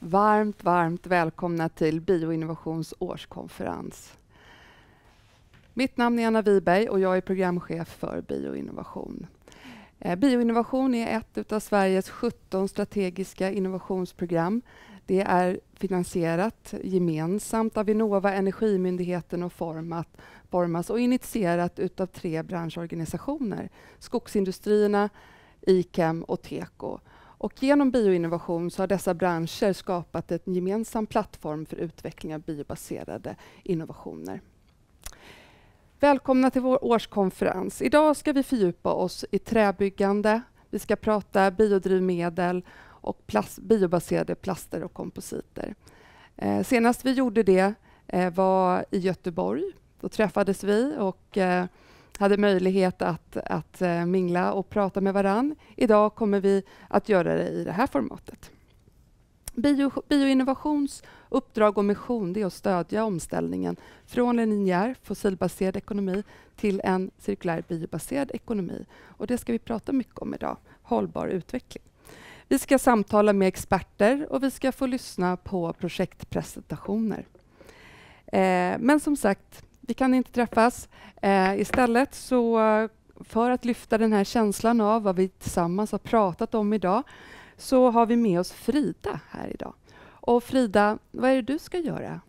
Varmt välkomna till Bioinnovations årskonferens. Mitt namn är Anna Wiberg och jag är programchef för Bioinnovation. Bioinnovation är ett av Sveriges 17 strategiska innovationsprogram. Det är finansierat gemensamt av Vinnova, Energimyndigheten och Formas och initierat utav 3 branschorganisationer. Skogsindustrierna, ICAM och Teko. Och genom bioinnovation så har dessa branscher skapat en gemensam plattform för utveckling av biobaserade innovationer. Välkomna till vår årskonferens. Idag ska vi fördjupa oss i träbyggande. Vi ska prata biodrivmedel och biobaserade plaster och kompositer. Senast vi gjorde det var i Göteborg. Då träffades vi och hade möjlighet att mingla och prata med varann. Idag kommer vi att göra det i det här formatet. Bioinnovations uppdrag och mission är att stödja omställningen från en linjär fossilbaserad ekonomi till en cirkulär biobaserad ekonomi. Och det ska vi prata mycket om idag, hållbar utveckling. Vi ska samtala med experter och vi ska få lyssna på projektpresentationer. Men som sagt, vi kan inte träffas. Istället så för att lyfta den här känslan av vad vi tillsammans har pratat om idag så har vi med oss Frida här idag. Och Frida, vad är det du ska göra?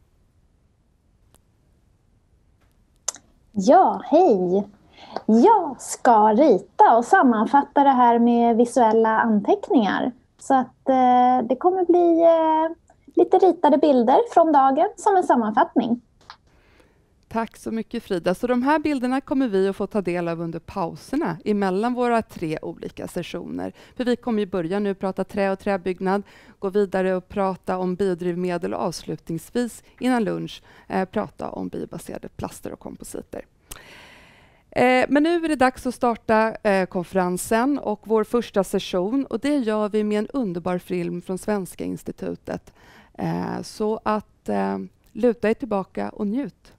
Ja, hej! Jag ska rita och sammanfatta det här med visuella anteckningar. Så att det kommer bli lite ritade bilder från dagen som en sammanfattning. Tack så mycket Frida. Så de här bilderna kommer vi att få ta del av under pauserna emellan våra 3 olika sessioner. För vi kommer ju börja nu prata trä och träbyggnad, gå vidare och prata om biodrivmedel och avslutningsvis innan lunch prata om biobaserade plaster och kompositer. Men nu är det dags att starta konferensen och vår första session. Och det gör vi med en underbar film från Svenska institutet. Så att luta er tillbaka och njut.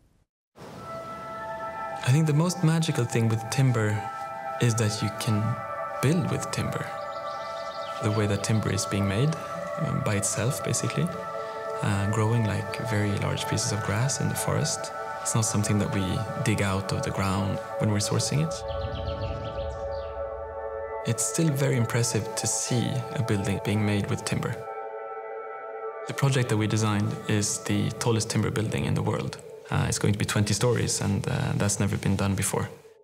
I think the most magical thing with timber is that you can build with timber. The way that timber is being made by itself, basically, growing like very large pieces of grass in the forest. It's not something that we dig out of the ground when we're sourcing it. It's still very impressive to see a building being made with timber. The project that we designed is the tallest timber building in the world. It's going to be 20 stories, and that's never been done before.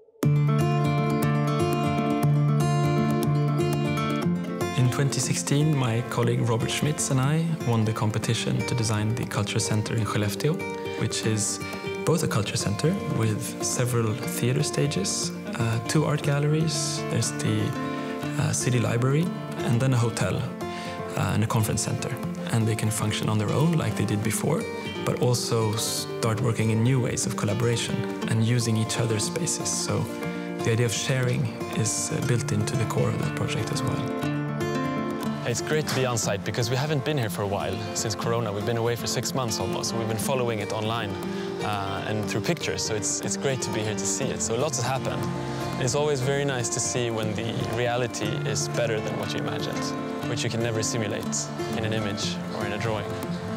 In 2016, my colleague Robert Schmitz and I won the competition to design the Culture Center in Skellefteå, which is both a culture center with several theater stages, 2 art galleries, there's the city library, and then a hotel and a conference center. And they can function on their own like they did before, but also start working in new ways of collaboration and using each other's spaces. So the idea of sharing is built into the core of that project as well. It's great to be on site because we haven't been here for a while since Corona. We've been away for 6 months almost. So we've been following it online and through pictures. So it's great to be here to see it. So lots has happened. It's always very nice to see when the reality is better than what you imagined, which you can never simulate in an image or in a drawing.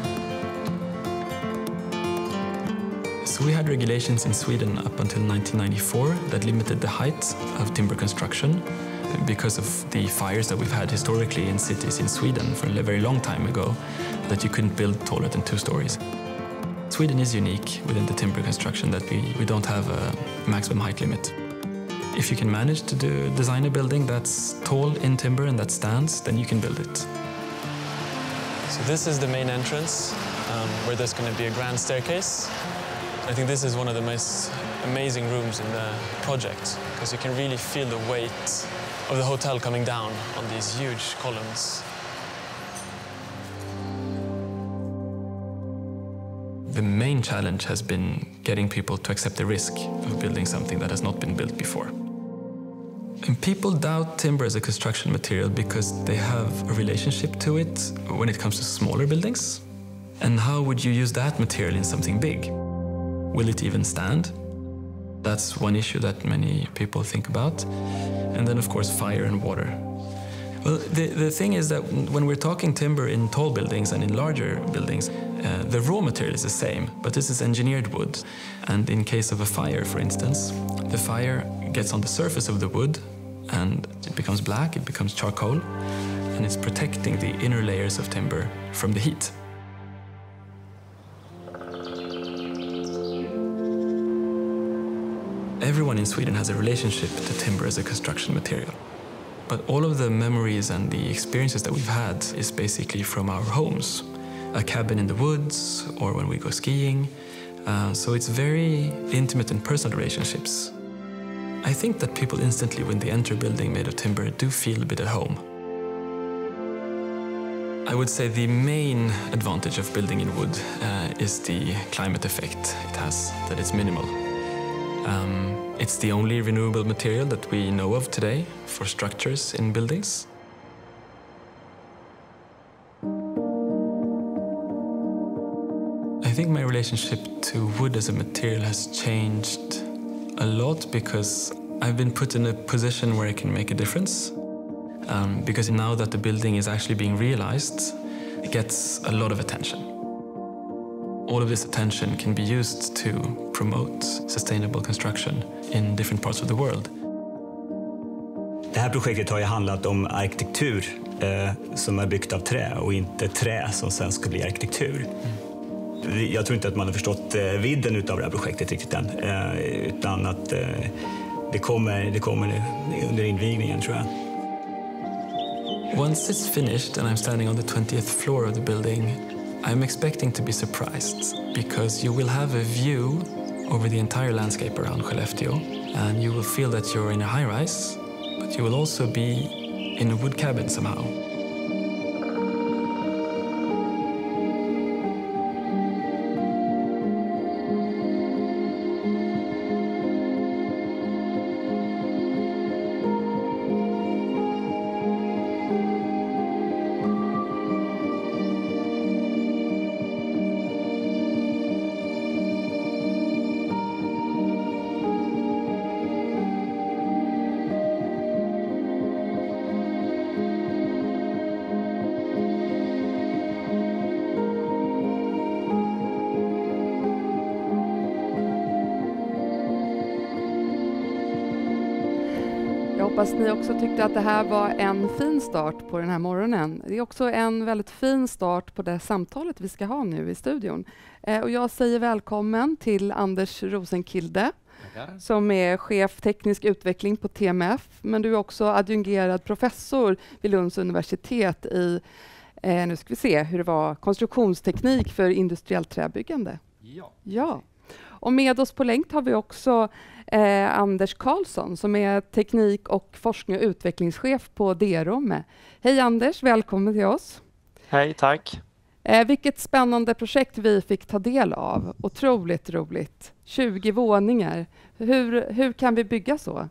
So we had regulations in Sweden up until 1994 that limited the height of timber construction because of the fires that we've had historically in cities in Sweden for a very long time ago, that you couldn't build taller than 2 stories. Sweden is unique within the timber construction that we don't have a maximum height limit. If you can manage to design a building that's tall in timber and that stands, then you can build it. So this is the main entrance where there's going to be a grand staircase. I think this is one of the most amazing rooms in the project because you can really feel the weight of the hotel coming down on these huge columns. The main challenge has been getting people to accept the risk of building something that has not been built before. And people doubt timber as a construction material because they have a relationship to it when it comes to smaller buildings. And how would you use that material in something big? Will it even stand? That's one issue that many people think about. And then, of course, fire and water. Well, the thing is that when we're talking timber in tall buildings and in larger buildings, the raw material is the same, but this is engineered wood. And in case of a fire, for instance, the fire gets on the surface of the wood and it becomes black, it becomes charcoal, and it's protecting the inner layers of timber from the heat. Everyone in Sweden has a relationship to timber as a construction material. But all of the memories and the experiences that we've had is basically from our homes. A cabin in the woods or when we go skiing. So it's very intimate and personal relationships. I think that people instantly, when they enter a building made of timber, do feel a bit at home. I would say the main advantage of building in wood is the climate effect it has, that it's minimal. It's the only renewable material that we know of today for structures in buildings. I think my relationship to wood as a material has changed a lot because I've been put in a position where I can make a difference. Because now that the building is actually being realized, it gets a lot of attention. All of this attention can be used to promote sustainable construction in different parts of the world. Det här projektet har ju handlat om arkitektur som är byggt av trä och inte trä som sen ska bli arkitektur. Jag tror inte att man har förstått vidden av det här projektet riktigt än, utan att det kommer under invigningen, tror jag. Once it's finished and I'm standing on the 20th floor of the building, I'm expecting to be surprised because you will have a view over the entire landscape around Skellefteå, and you will feel that you're in a high-rise, but you will also be in a wood cabin somehow. Jag hoppas ni också tyckte att det här var en fin start på den här morgonen. Det är också en väldigt fin start på det samtalet vi ska ha nu i studion. Och jag säger välkommen till Anders Rosenkilde, som är chef teknisk utveckling på TMF. Men du är också adjungerad professor vid Lunds universitet i, nu ska vi se hur det var, konstruktionsteknik för industriellt träbyggande. Ja. Och med oss på länk har vi också Anders Karlsson som är teknik- och forskning- och utvecklingschef på DROME. Hej Anders, välkommen till oss. Hej, tack. Vilket spännande projekt vi fick ta del av. Otroligt roligt. 20 våningar. Hur kan vi bygga så?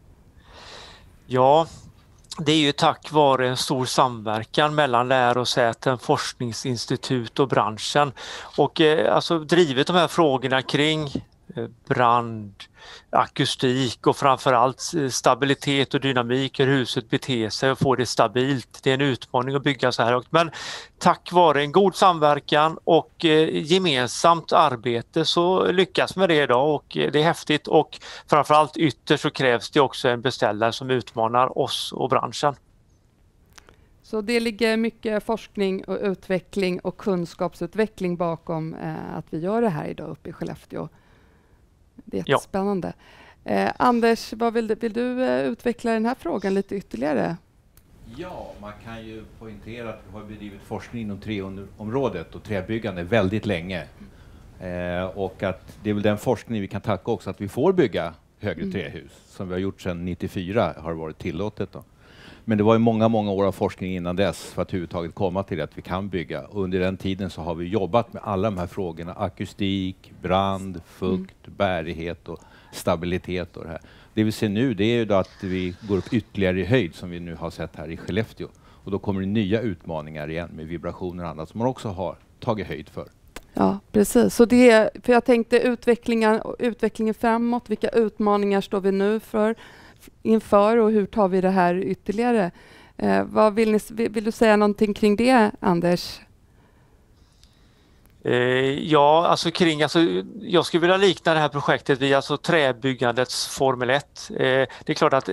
Ja, det är ju tack vare en stor samverkan mellan lärosäten, forskningsinstitut och branschen. Och alltså drivit de här frågorna kring brand, akustik och framförallt stabilitet och dynamik, hur huset beter sig och får det stabilt. Det är en utmaning att bygga så här högt. Men tack vare en god samverkan och gemensamt arbete så lyckas med det idag, och det är häftigt, och framförallt ytterst så krävs det också en beställare som utmanar oss och branschen. Så det ligger mycket forskning och utveckling och kunskapsutveckling bakom att vi gör det här idag uppe i Skellefteå. Det är jättespännande. Anders, vill du utveckla den här frågan lite ytterligare? Ja, man kan ju poängtera att vi har bedrivit forskning inom träområdet och träbyggande väldigt länge. Och att det är väl den forskning vi kan tacka också, att vi får bygga högre trähus. Som vi har gjort sedan 94 har varit tillåtet då. Men det var ju många år av forskning innan dess för att överhuvudtaget komma till att vi kan bygga. Och under den tiden så har vi jobbat med alla de här frågorna. Akustik, brand, fukt, bärighet och stabilitet och det här. Det vi ser nu, det är ju då att vi går upp ytterligare i höjd, som vi nu har sett här i Skellefteå. Och då kommer det nya utmaningar igen med vibrationer och annat som man också har tagit höjd för. Ja, precis. Så det, för jag tänkte utvecklingen framåt, vilka utmaningar står vi nu inför och hur tar vi det här ytterligare Vad vill du säga någonting kring det, Anders? Ja, jag skulle vilja likna det här projektet vid träbyggandets Formel 1. Det är klart att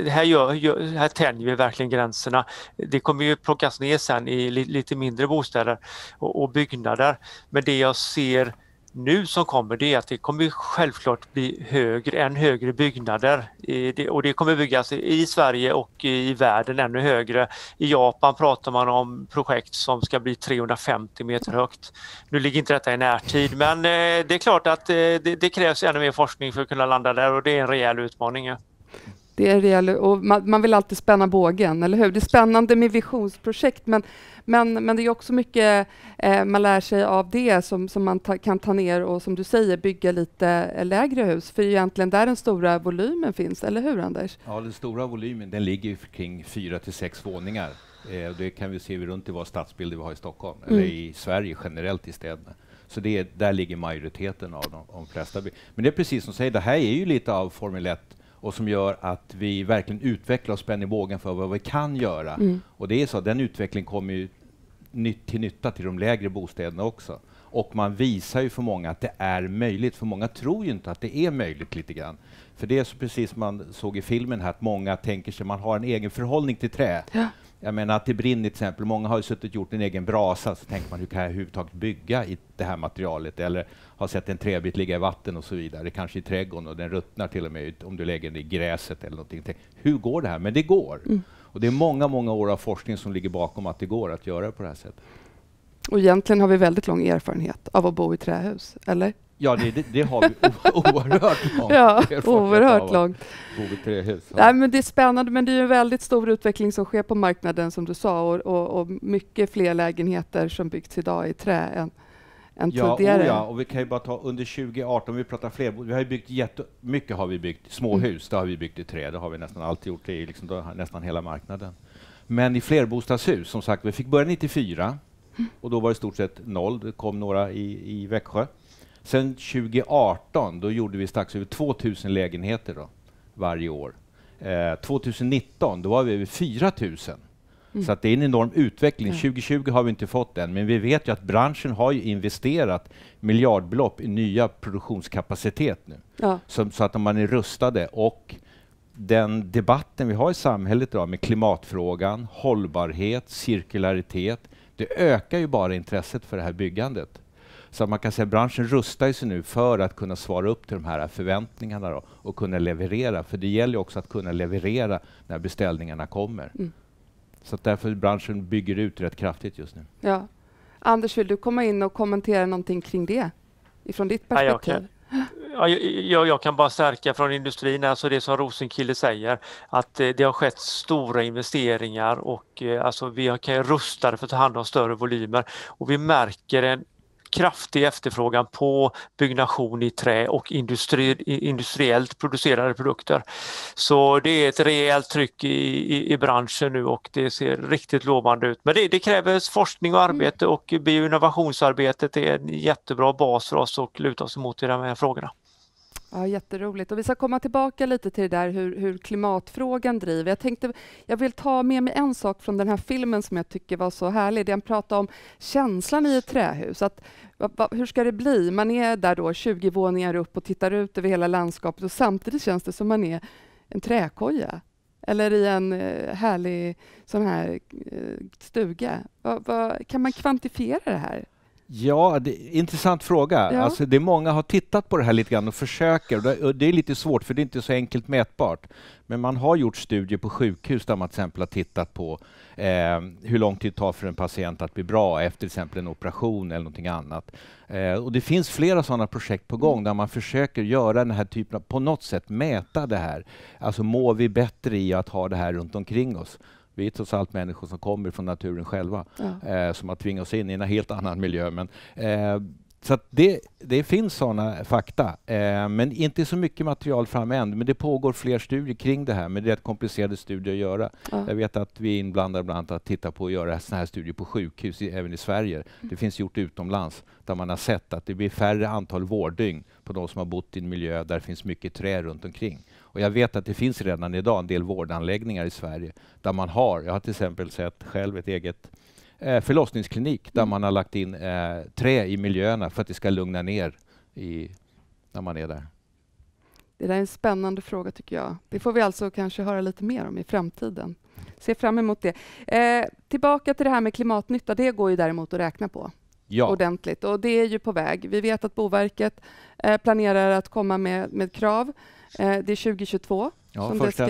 här tänjer vi verkligen gränserna. Det kommer ju plockas ner sen i lite mindre bostäder och byggnader. Men det jag ser nu som kommer, det är att det kommer självklart bli än högre byggnader. Och det kommer byggas i Sverige och i världen ännu högre. I Japan pratar man om projekt som ska bli 350 meter högt. Nu ligger inte detta i närtid, men det är klart att det krävs ännu mer forskning för att kunna landa där, och det är en rejäl utmaning. Ja. Det är rejäl, och man vill alltid spänna bågen, eller hur? Det är spännande med visionsprojekt, men det är också mycket man lär sig av det som man kan ta ner och, som du säger, bygga lite lägre hus. För egentligen där den stora volymen finns, eller hur, Anders? Ja, den stora volymen, den ligger kring 4 till 6 våningar. Det kan vi se runt i våra stadsbilder vi har i Stockholm, eller i Sverige generellt i städerna. Så där ligger majoriteten av de flesta. Men det är precis som du säger, det här är ju lite av Formel 1, och som gör att vi verkligen utvecklar och spänner bågen för vad vi kan göra. Och det är så, den utvecklingen kommer ju till nytta till de lägre bostäderna också. Och man visar ju för många att det är möjligt, för många tror ju inte att det är möjligt lite grann. För det är så precis man såg i filmen här, att många tänker sig man har en egen förhållning till trä. Ja. Jag menar att det brinner till exempel, många har ju suttit och gjort en egen brasa, så tänker man hur kan jag överhuvudtaget bygga i det här materialet, eller har sett en träbit ligga i vatten och så vidare, kanske i trädgården, och den ruttnar till och med om du lägger den i gräset eller någonting. Hur går det här? Men det går. Och det är många år av forskning som ligger bakom att det går att göra på det här sättet. Och egentligen har vi väldigt lång erfarenhet av att bo i trähus, eller? Ja, det har vi oerhört långt. Ja, oerhört långt. Ja. Nej, men det är spännande, men det är en väldigt stor utveckling som sker på marknaden, som du sa, och mycket fler lägenheter som byggts idag i trä än tidigare. Ja, och vi kan ju bara ta under 2018, vi pratar fler, vi har ju byggt jättemycket, har vi byggt småhus, det har vi byggt i trä, det har vi nästan alltid gjort, det är liksom nästan hela marknaden. Men i flerbostadshus, som sagt, vi fick börja 94, och då var det i stort sett 0, det kom några i Växjö. Sen 2018, då gjorde vi strax över 2000 lägenheter då, varje år. 2019, då var vi över 4000. Så att det är en enorm utveckling. 2020 har vi inte fått den, men vi vet ju att branschen har ju investerat miljardbelopp i nya produktionskapacitet nu. Ja. Så att man är rustade, och den debatten vi har i samhället idag med klimatfrågan, hållbarhet, cirkularitet, det ökar ju bara intresset för det här byggandet. Så man kan säga att branschen rustar sig nu för att kunna svara upp till de här förväntningarna då, och kunna leverera. För det gäller också att kunna leverera när beställningarna kommer. Så att därför branschen bygger ut rätt kraftigt just nu. Ja. Anders, vill du komma in och kommentera någonting kring det ifrån ditt perspektiv? Jag kan bara stärka från industrin, alltså det som Rosenkilde säger, att det har skett stora investeringar, och vi kan rustade för att ta hand om större volymer, och vi märker en kraftig efterfrågan på byggnation i trä och industriellt producerade produkter. Så det är ett rejält tryck i branschen nu, och det ser riktigt lovande ut. Men det kräver forskning och arbete, och bioinnovationsarbetet är en jättebra bas för oss att luta oss emot i de här frågorna. Ja, jätteroligt. Och vi ska komma tillbaka lite till det där hur klimatfrågan driver. Jag vill ta med mig en sak från den här filmen som jag tycker var så härlig. Den pratar om känslan i ett trähus. Hur ska det bli? Man är där då 20 våningar upp och tittar ut över hela landskapet, och samtidigt känns det som man är en träkoja. Eller i en härlig sån här stuga. Kan man kvantifiera det här? Ja, intressant fråga. Ja. Alltså, det är många har tittat på det här lite grann och försöker. Och det är lite svårt, för det är inte så enkelt mätbart. Men man har gjort studier på sjukhus där man till exempel har tittat på hur lång tid det tar för en patient att bli bra efter till exempel en operation eller någonting annat. Och det finns flera sådana projekt på gång där man försöker göra den här typen av, på något sätt mäta det här. Alltså mår vi bättre i att ha det här runt omkring oss? Vi är trots allt människor som kommer från naturen själva, som har tvingat oss in i en helt annan miljö. Men Så att det finns sådana fakta, men inte så mycket material fram än. Men det pågår fler studier kring det här, men det är rätt komplicerade studier att göra. Ja. Jag vet att vi är inblandade bland annat att titta på att göra sådana här studier på sjukhus även i Sverige. Det finns gjort utomlands där man har sett att det blir färre antal vårddygn på de som har bott i en miljö där det finns mycket trä runt omkring. Och jag vet att det finns redan idag en del vårdanläggningar i Sverige där man jag har till exempel sett själv ett eget förlossningsklinik där man har lagt in trä i miljöerna för att det ska lugna ner när man är där. Det där är en spännande fråga tycker jag. Det får vi alltså kanske höra lite mer om i framtiden. Se fram emot det. Tillbaka till det här med klimatnytta, det går ju däremot att räkna på ordentligt och det är ju på väg. Vi vet att Boverket planerar att komma med krav. Det är 2022. Ja,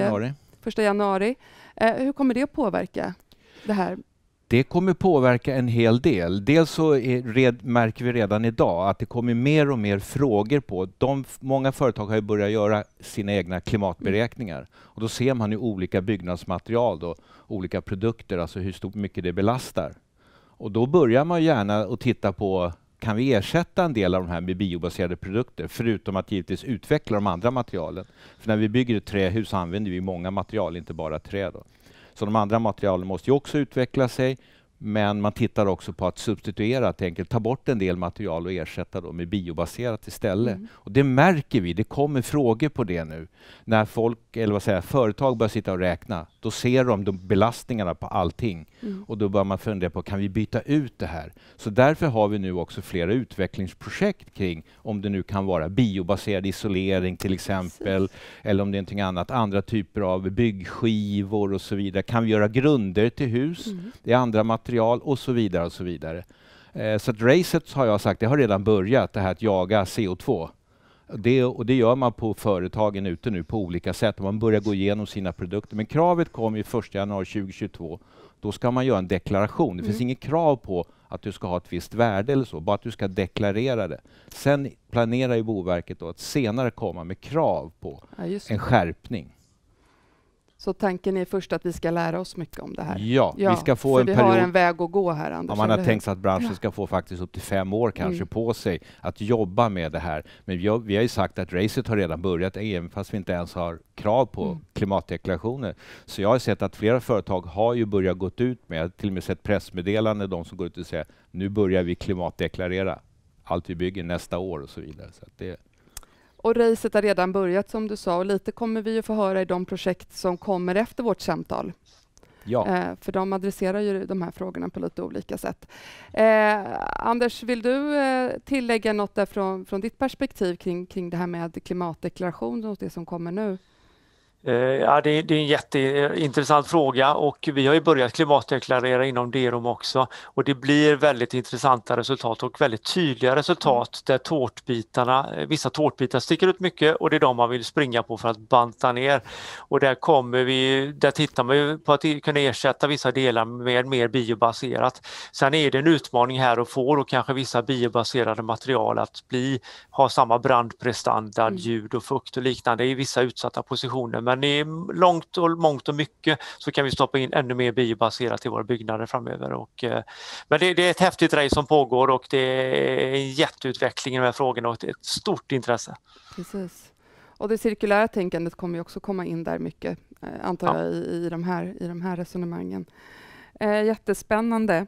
1 januari. Hur kommer det att påverka det här? Det kommer påverka en hel del. Dels så märker vi redan idag att det kommer mer och mer frågor på. Många företag har ju börjat göra sina egna klimatberäkningar. Och då ser man ju olika byggnadsmaterial, då, olika produkter, alltså hur mycket det belastar. Och då börjar man gärna att titta på, kan vi ersätta en del av de här med biobaserade produkter, förutom att givetvis utveckla de andra materialen. För när vi bygger ett trähus använder vi många material, inte bara trä då. Så de andra materialen måste ju också utveckla sig, men man tittar också på att substituera, att enkelt ta bort en del material och ersätta då med biobaserat istället. Och det märker vi, det kommer frågor på det nu. När företag börjar sitta och räkna, då ser de belastningarna på allting. Och då börjar man fundera på, kan vi byta ut det här? Så därför har vi nu också flera utvecklingsprojekt kring om det nu kan vara biobaserad isolering till exempel, eller om det är någonting annat, andra typer av byggskivor och så vidare. Kan vi göra grunder till hus? Det är andra material och så vidare och så vidare. Så att racet har jag sagt, det har redan börjat, det här att jaga CO2. Och det gör man på företagen ute nu på olika sätt. Man börjar gå igenom sina produkter. Men kravet kommer ju 1 januari 2022. Då ska man göra en deklaration. Det finns inget krav på att du ska ha ett visst värde eller så, bara att du ska deklarera det. Sen planerar ju Boverket då att senare komma med krav på en skärpning. Så tanken är först att vi ska lära oss mycket om det här? Ja, vi ska få en period. Vi har en väg att gå här, Anders. Man har tänkt sig att branschen ska få faktiskt upp till 5 år kanske på sig att jobba med det här. Men vi har ju sagt att racet har redan börjat, även fast vi inte ens har krav på klimatdeklarationer. Så jag har sett att flera företag har ju börjat gått ut med, till och med sett pressmeddelande, de som går ut och säger nu börjar vi klimatdeklarera allt vi bygger nästa år och så vidare. Så att det... Och racet har redan börjat som du sa och lite kommer vi ju få höra i de projekt som kommer efter vårt samtal. Ja. För de adresserar ju de här frågorna på lite olika sätt. Anders, vill du tillägga något där från ditt perspektiv kring det här med klimatdeklaration och det som kommer nu? Ja, det är en jätteintressant fråga och vi har ju börjat klimatdeklarera inom DEROM också och det blir väldigt intressanta resultat och väldigt tydliga resultat där vissa tårtbitar sticker ut mycket och det är de man vill springa på för att banta ner. Och där tittar man ju på att kunna ersätta vissa delar med mer biobaserat. Sen är det en utmaning här att få och kanske vissa biobaserade material att ha samma brandprestanda, ljud och fukt och liknande i vissa utsatta positioner. Men i mångt och mycket så kan vi stoppa in ännu mer biobaserat i våra byggnader framöver. Men det är ett häftigt race som pågår och det är en jätteutveckling i de här frågorna och ett stort intresse. Precis. Och det cirkulära tänkandet kommer ju också komma in där mycket, antar jag, i de här resonemangen. Jättespännande.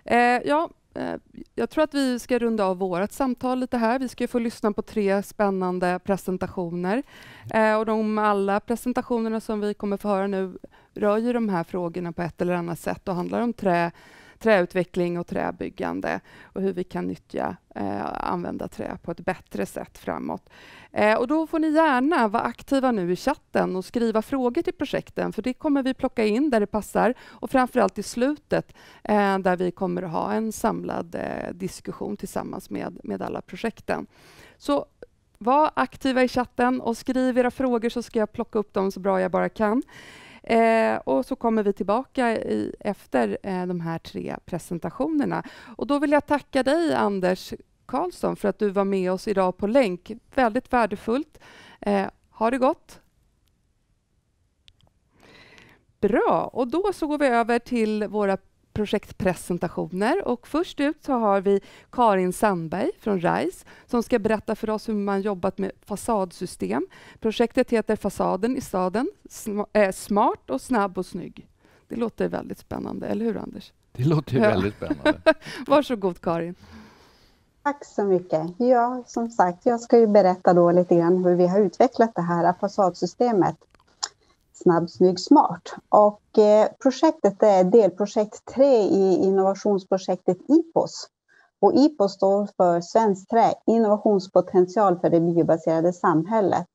Jag tror att vi ska runda av vårt samtal lite här. Vi ska få lyssna på 3 spännande presentationer. Och alla presentationerna som vi kommer få höra nu rör ju de här frågorna på ett eller annat sätt och handlar om träutveckling och träbyggande och hur vi kan använda trä på ett bättre sätt framåt. Och då får ni gärna vara aktiva nu i chatten och skriva frågor till projekten för det kommer vi plocka in där det passar och framförallt i slutet där vi kommer att ha en samlad diskussion tillsammans med alla projekten. Så var aktiva i chatten och skriv era frågor så ska jag plocka upp dem så bra jag bara kan. Och så kommer vi tillbaka efter de här 3 presentationerna. Och då vill jag tacka dig, Anders Karlsson, för att du var med oss idag på länk. Väldigt värdefullt. Ha det gott. Bra, och då så går vi över till våra projektpresentationer och först ut så har vi Karin Sandberg från RISE som ska berätta för oss hur man jobbat med fasadsystem. Projektet heter Fasaden i staden, smart och snabb och snygg. Det låter väldigt spännande, eller hur Anders? Det låter ju väldigt spännande. Varsågod Karin. Tack så mycket. Ja, som sagt, jag ska ju berätta då lite grann hur vi har utvecklat det här fasadsystemet Snabb, snygg, smart. Och projektet är delprojekt 3 i innovationsprojektet IPOS. Och IPOS står för Svenskt Trä, innovationspotential för det biobaserade samhället.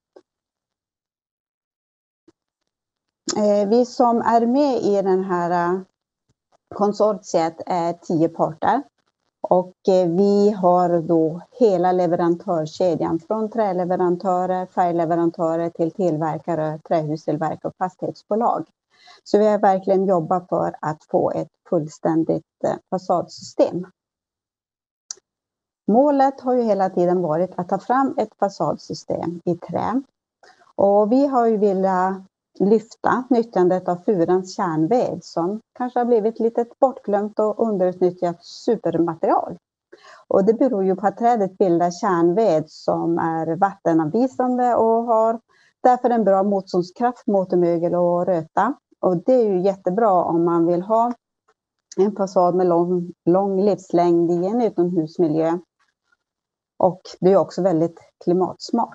Vi som är med i den här konsortiet är 10 parter. Och vi har då hela leverantörskedjan från träleverantörer, färgleverantörer till tillverkare, trähustillverkare och fastighetsbolag. Så vi har verkligen jobbat för att få ett fullständigt fasadsystem. Målet har ju hela tiden varit att ta fram ett fasadsystem i trä. Och vi har ju velat lyfta nyttjandet av furans kärnved som kanske har blivit lite bortglömt och underutnyttjat supermaterial. Och det beror ju på att trädet bildar kärnved som är vattenavvisande och har därför en bra motståndskraft mot mögel och röta. Och det är ju jättebra om man vill ha en fasad med lång livslängd i en utomhusmiljö. Och det är också väldigt klimatsmart.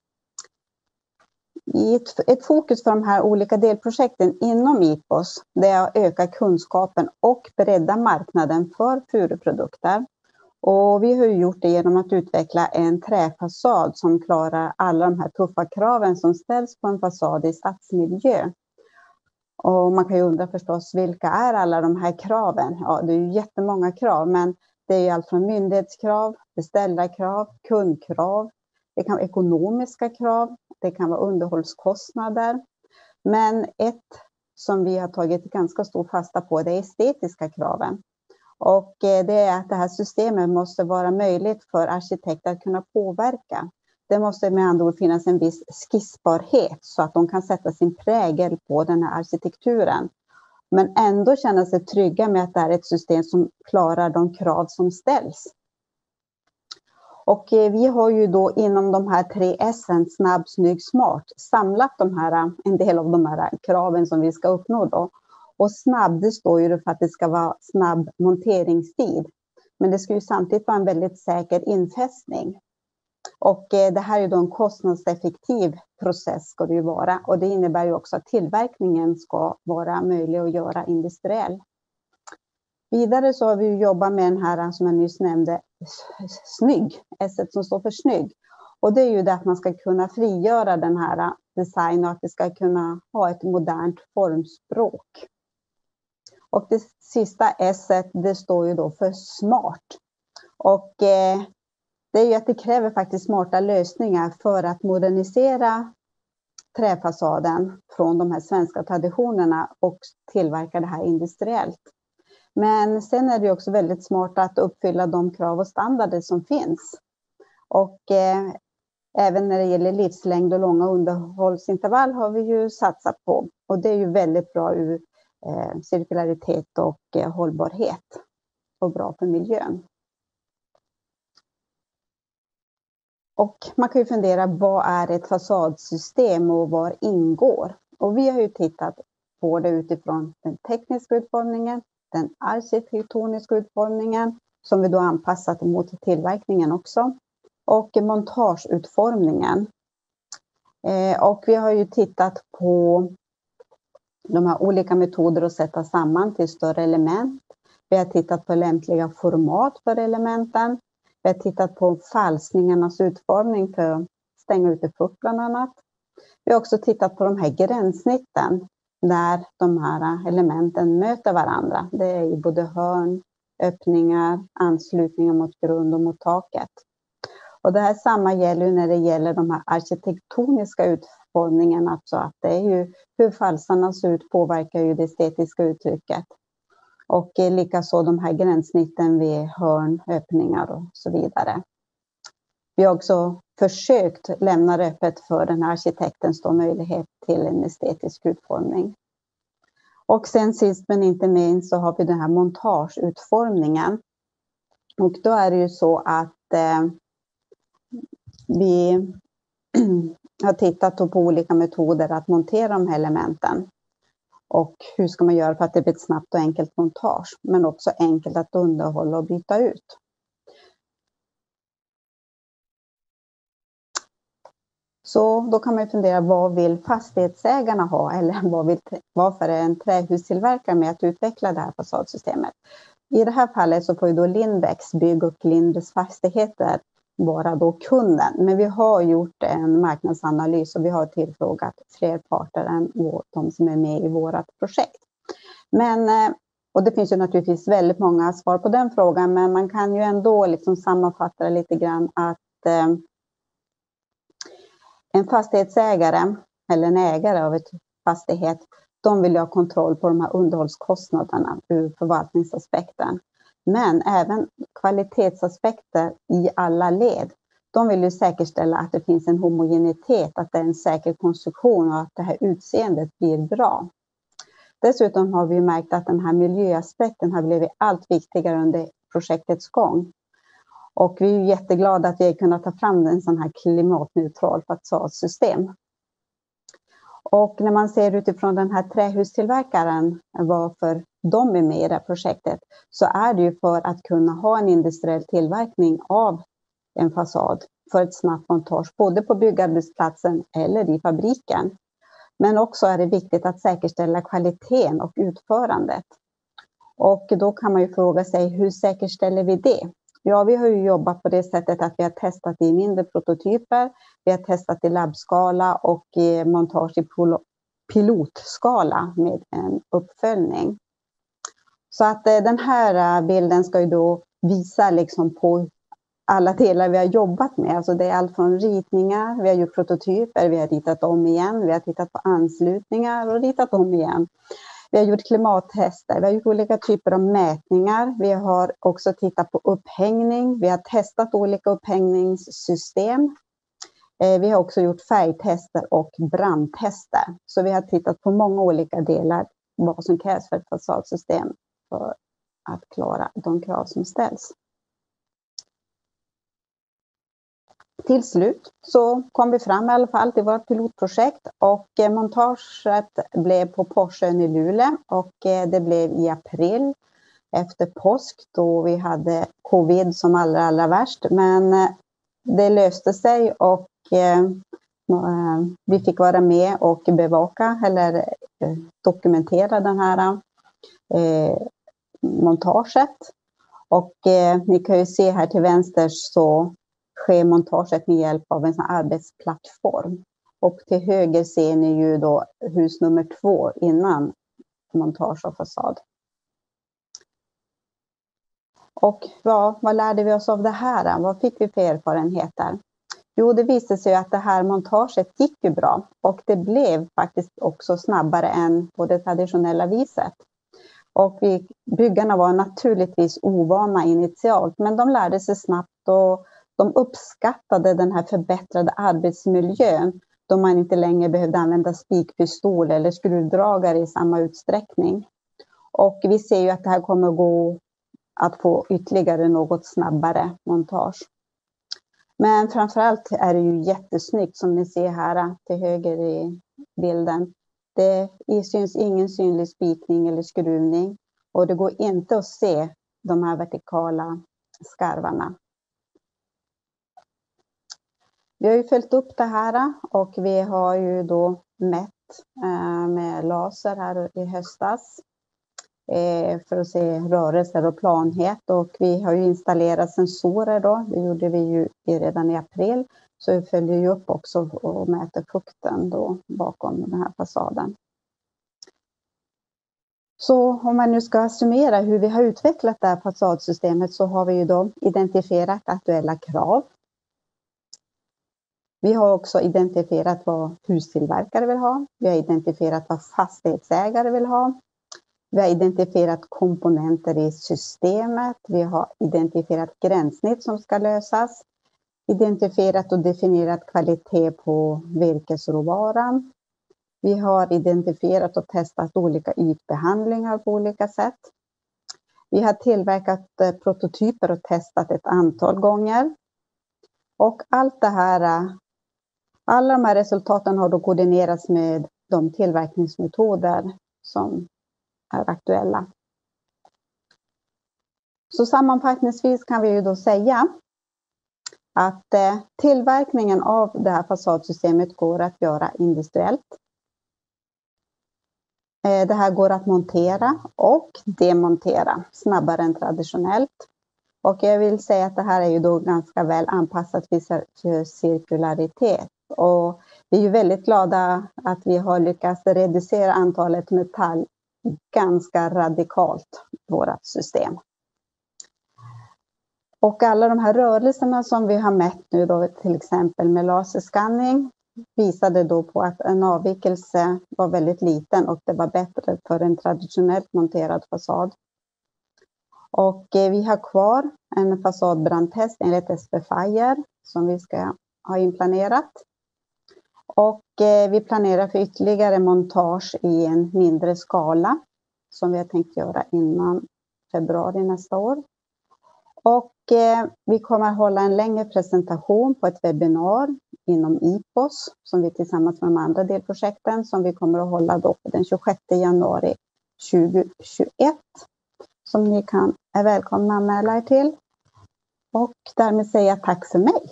Ett fokus för de här olika delprojekten inom IPOS det är att öka kunskapen och bredda marknaden för furuprodukter. Och vi har gjort det genom att utveckla en träfasad som klarar alla de här tuffa kraven som ställs på en fasad i stadsmiljö. Och man kan ju undra förstås, vilka är alla de här kraven? Ja, det är ju jättemånga krav, men det är ju allt från myndighetskrav, beställarkrav, kundkrav, det kan vara ekonomiska krav, det kan vara underhållskostnader. Men ett som vi har tagit ganska stor fasta på, det är estetiska kraven. Och det är att det här systemet måste vara möjligt för arkitekter att kunna påverka. Det måste med andra ord finnas en viss skissbarhet så att de kan sätta sin prägel på den här arkitekturen. Men ändå känna sig trygga med att det är ett system som klarar de krav som ställs. Och vi har ju då inom de här 3 S:en, snabb, snygg, smart, samlat en del av de här kraven som vi ska uppnå då. Och snabb, det står ju för att det ska vara snabb monteringstid. Men det ska ju samtidigt vara en väldigt säker infästning. Och det här är då en kostnadseffektiv process ska det ju vara. Och det innebär ju också att tillverkningen ska vara möjlig att göra industriell. Vidare så har vi jobbat med den här som jag nyss nämnde, snygg, S som står för snygg. Och det är ju det att man ska kunna frigöra den här design och att det ska kunna ha ett modernt formspråk. Och det sista S det står ju då för smart. Och det är ju att det kräver faktiskt smarta lösningar för att modernisera träfasaden från de här svenska traditionerna och tillverka det här industriellt. Men sen är det också väldigt smart att uppfylla de krav och standarder som finns. Och även när det gäller livslängd och långa underhållsintervall har vi ju satsat på. Och det är ju väldigt bra ur cirkularitet och hållbarhet och bra för miljön. Och man kan ju fundera, vad är ett fasadsystem och vad ingår? Och vi har ju tittat på det utifrån den tekniska utformningen, den arkitektoniska utformningen som vi då anpassat mot tillverkningen också. Och montageutformningen. Och vi har ju tittat på de här olika metoder att sätta samman till större element. Vi har tittat på lämpliga format för elementen. Vi har tittat på falsningarnas utformning för att stänga ute fukt bland annat. Vi har också tittat på de här gränssnitten där de här elementen möter varandra. Det är i både hörn, öppningar, anslutningar mot grund och mot taket. Och det här samma gäller ju när det gäller de här arkitektoniska utformningen, alltså att det är ju hur falsarna ser ut påverkar ju det estetiska uttrycket. Och likaså de här gränssnitten vid hörn, öppningar och så vidare. Vi har också försökt lämna öppet för den här arkitektens möjlighet till en estetisk utformning. Och sen sist men inte minst så har vi den här montageutformningen. Och då är det ju så att vi har tittat på olika metoder att montera de här elementen. Och hur ska man göra för att det blir ett snabbt och enkelt montage, men också enkelt att underhålla och byta ut. Så då kan man ju fundera, vad vill fastighetsägarna ha, eller varför är en trähustillverkare med att utveckla det här fasadsystemet? I det här fallet så får ju då Lindbäcks bygg och Lindbäcks fastigheter vara då kunden. Men vi har gjort en marknadsanalys och vi har tillfrågat fler parter än de som är med i vårt projekt. Men, och det finns ju naturligtvis väldigt många svar på den frågan, men man kan ju ändå liksom sammanfatta det lite grann att en fastighetsägare eller en ägare av ett fastighet, de vill ha kontroll på de här underhållskostnaderna ur förvaltningsaspekten. Men även kvalitetsaspekter i alla led. De vill ju säkerställa att det finns en homogenitet, att det är en säker konstruktion och att det här utseendet blir bra. Dessutom har vi märkt att den här miljöaspekten har blivit allt viktigare under projektets gång. Och vi är jätteglada att vi har kunnat ta fram en sån här klimatneutral fasadsystem. Och när man ser utifrån den här trähustillverkaren varför de är med i det här projektet, så är det ju för att kunna ha en industriell tillverkning av en fasad för ett snabbt montage både på byggarbetsplatsen eller i fabriken. Men också är det viktigt att säkerställa kvaliteten och utförandet. Och då kan man ju fråga sig, hur säkerställer vi det? Ja, vi har ju jobbat på det sättet att vi har testat i mindre prototyper, vi har testat i labbskala och i montage i pilotskala med en uppföljning. Så att den här bilden ska ju då visa liksom på alla delar vi har jobbat med. Alltså det är allt från ritningar, vi har gjort prototyper, vi har ritat om igen, vi har tittat på anslutningar och ritat om igen. Vi har gjort klimattester, vi har gjort olika typer av mätningar, vi har också tittat på upphängning, vi har testat olika upphängningssystem. Vi har också gjort färgtester och brandtester. Så vi har tittat på många olika delar, vad som krävs för ett fasadsystem för att klara de krav som ställs. Till slut så kom vi fram i alla fall till vårt pilotprojekt och montaget blev på Porsön i Luleå och det blev i april efter påsk då vi hade covid som allra värst. Men det löste sig och vi fick vara med och bevaka eller dokumentera den här montaget. Och ni kan ju se här till vänster så sker montaget med hjälp av en sån arbetsplattform. Och till höger ser ni ju då hus nummer 2 innan montage av fasad. Och vad lärde vi oss av det här? Vad fick vi för erfarenheter? Jo, det visade sig att det här montaget gick ju bra. Och det blev faktiskt också snabbare än på det traditionella viset. Och byggarna var naturligtvis ovana initialt, men de lärde sig snabbt och de uppskattade den här förbättrade arbetsmiljön då man inte längre behövde använda spikpistol eller skruvdragare i samma utsträckning. Och vi ser ju att det här kommer gå att få ytterligare något snabbare montage. Men framförallt är det ju jättesnyggt som ni ser här till höger i bilden. Det syns ingen synlig spikning eller skruvning och det går inte att se de här vertikala skarvarna. Vi har ju följt upp det här och vi har ju då mätt med laser här i höstas för att se rörelser och planhet och vi har ju installerat sensorer då, det gjorde vi ju redan i april, så vi följer ju upp också och mäter fukten då bakom den här fasaden. Så om man nu ska summera hur vi har utvecklat det här fasadsystemet så har vi ju då identifierat aktuella krav. Vi har också identifierat vad hustillverkare vill ha. Vi har identifierat vad fastighetsägare vill ha. Vi har identifierat komponenter i systemet. Vi har identifierat gränssnitt som ska lösas. Identifierat och definierat kvalitet på virkesråvaran. Vi har identifierat och testat olika ytbehandlingar på olika sätt. Vi har tillverkat prototyper och testat ett antal gånger. Och allt det här, alla de här resultaten har då koordinerats med de tillverkningsmetoder som är aktuella. Så sammanfattningsvis kan vi ju då säga att tillverkningen av det här fasadsystemet går att göra industriellt. Det här går att montera och demontera snabbare än traditionellt. Och jag vill säga att det här är ju då ganska väl anpassat för cirkularitet. Och vi är ju väldigt glada att vi har lyckats reducera antalet metall ganska radikalt i vårt system. Och alla de här rörelserna som vi har mätt nu då, till exempel med laserskanning, visade då på att en avvikelse var väldigt liten och det var bättre för en traditionellt monterad fasad. Och vi har kvar en fasadbrandtest enligt SP Fire som vi ska ha inplanerat. Och vi planerar för ytterligare montage i en mindre skala som vi har tänkt göra innan februari nästa år. Och vi kommer att hålla en längre presentation på ett webbinar inom IPOS som vi tillsammans med de andra delprojekten som vi kommer att hålla då den 26 januari 2021 som ni är välkomna att anmäla er till. Och därmed säger jag tack för mig.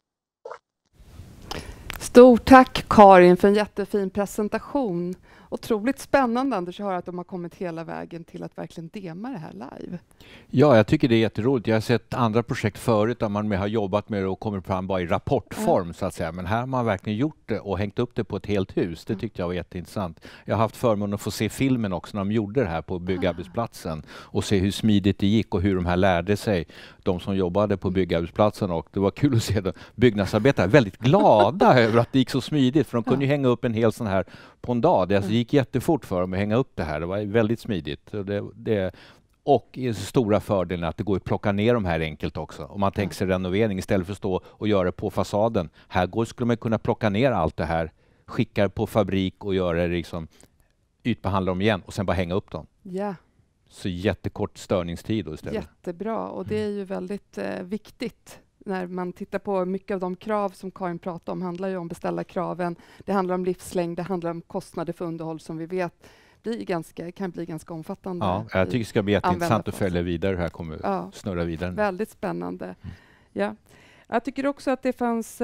Stort tack Karin för en jättefin presentation. Otroligt spännande Anders att höra att de har kommit hela vägen till att verkligen dema det här live. Ja, jag tycker det är jätteroligt. Jag har sett andra projekt förut där man har jobbat med det och kommit fram bara i rapportform så att säga. Men här har man verkligen gjort det och hängt upp det på ett helt hus. Det tyckte jag var jätteintressant. Jag har haft förmånen att få se filmen också när de gjorde det här på byggarbetsplatsen och se hur smidigt det gick och hur de här lärde sig, de som jobbade på byggarbetsplatsen. Och det var kul att se byggnadsarbetare väldigt glada över att det gick så smidigt för de kunde ju hänga upp en hel sån här på en dag. Det gick jättefort för dem att hänga upp det här. Det var väldigt smidigt. Och stora fördelen att det går att plocka ner de här enkelt också. Om man tänker sig renovering istället för att stå och göra det på fasaden. Här skulle man kunna plocka ner allt det här, skicka på fabrik och göra det liksom, ytbehandla dem igen och sen bara hänga upp dem. Ja. Så jättekort störningstid då istället. Jättebra och det är ju väldigt viktigt. När man tittar på mycket av de krav som Karin pratade om handlar ju om beställarkraven. Det handlar om livslängd, det handlar om kostnader för underhåll som vi vet kan bli ganska omfattande. Ja, jag tycker det ska bli jätteintressant att följa vidare. Det här kommer snurra vidare. Väldigt spännande. Ja. Jag tycker också att det fanns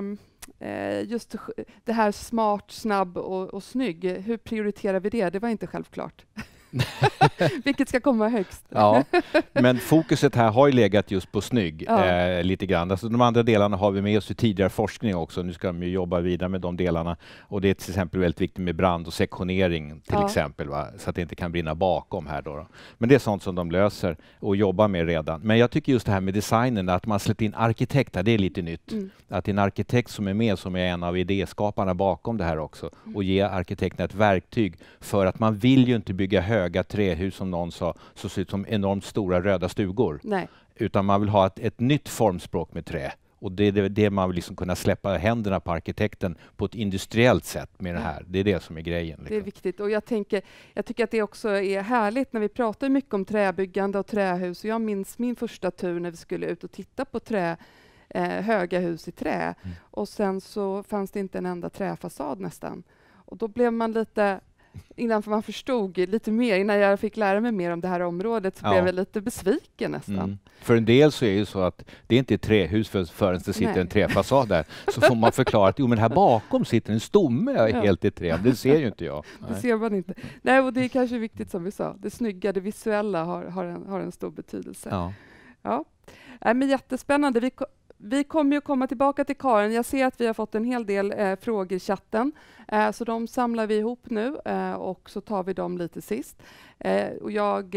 just det här smart, snabb och snygg. Hur prioriterar vi det? Det var inte självklart. Vilket ska komma högst. Ja, men fokuset här har ju legat just på snygg lite grann. Alltså de andra delarna har vi med oss i tidigare forskning också. Nu ska de ju jobba vidare med de delarna. Och det är till exempel väldigt viktigt med brand och sektionering till exempel. Va? Så att det inte kan brinna bakom här då. Men det är sånt som de löser och jobbar med redan. Men jag tycker just det här med designen, att man släppt in arkitekter, det är lite nytt. Att det är en arkitekt som är med, som är en av idéskaparna bakom det här också. Och ge arkitekterna ett verktyg för att man vill ju inte bygga höga trähus som någon sa, så ser ut som enormt stora röda stugor. Nej. Utan man vill ha ett nytt formspråk med trä. Och det är det man vill liksom kunna släppa händerna på arkitekten på ett industriellt sätt med det här. Det är det som är grejen. Liksom. Det är viktigt. Och jag tycker att det också är härligt när vi pratar mycket om träbyggande och trähus. Och jag minns min första tur när vi skulle ut och titta på höga hus i trä. Och sen så fanns det inte en enda träfasad nästan. Och då blev man lite... Innan man förstod lite mer, innan jag fick lära mig mer om det här området så blev jag lite besviken nästan. För en del så är det så att det är inte ett trähus förrän det sitter en träfasad där. Så får man förklara att här bakom sitter en stomme helt i trä. Det ser ju inte jag. Det ser man inte. Nej, och det är kanske viktigt som vi sa. Det snygga, det visuella har en stor betydelse. Ja. Men jättespännande. Vi kommer ju komma tillbaka till Karin. Jag ser att vi har fått en hel del frågor i chatten. Så de samlar vi ihop nu och så tar vi dem lite sist. Och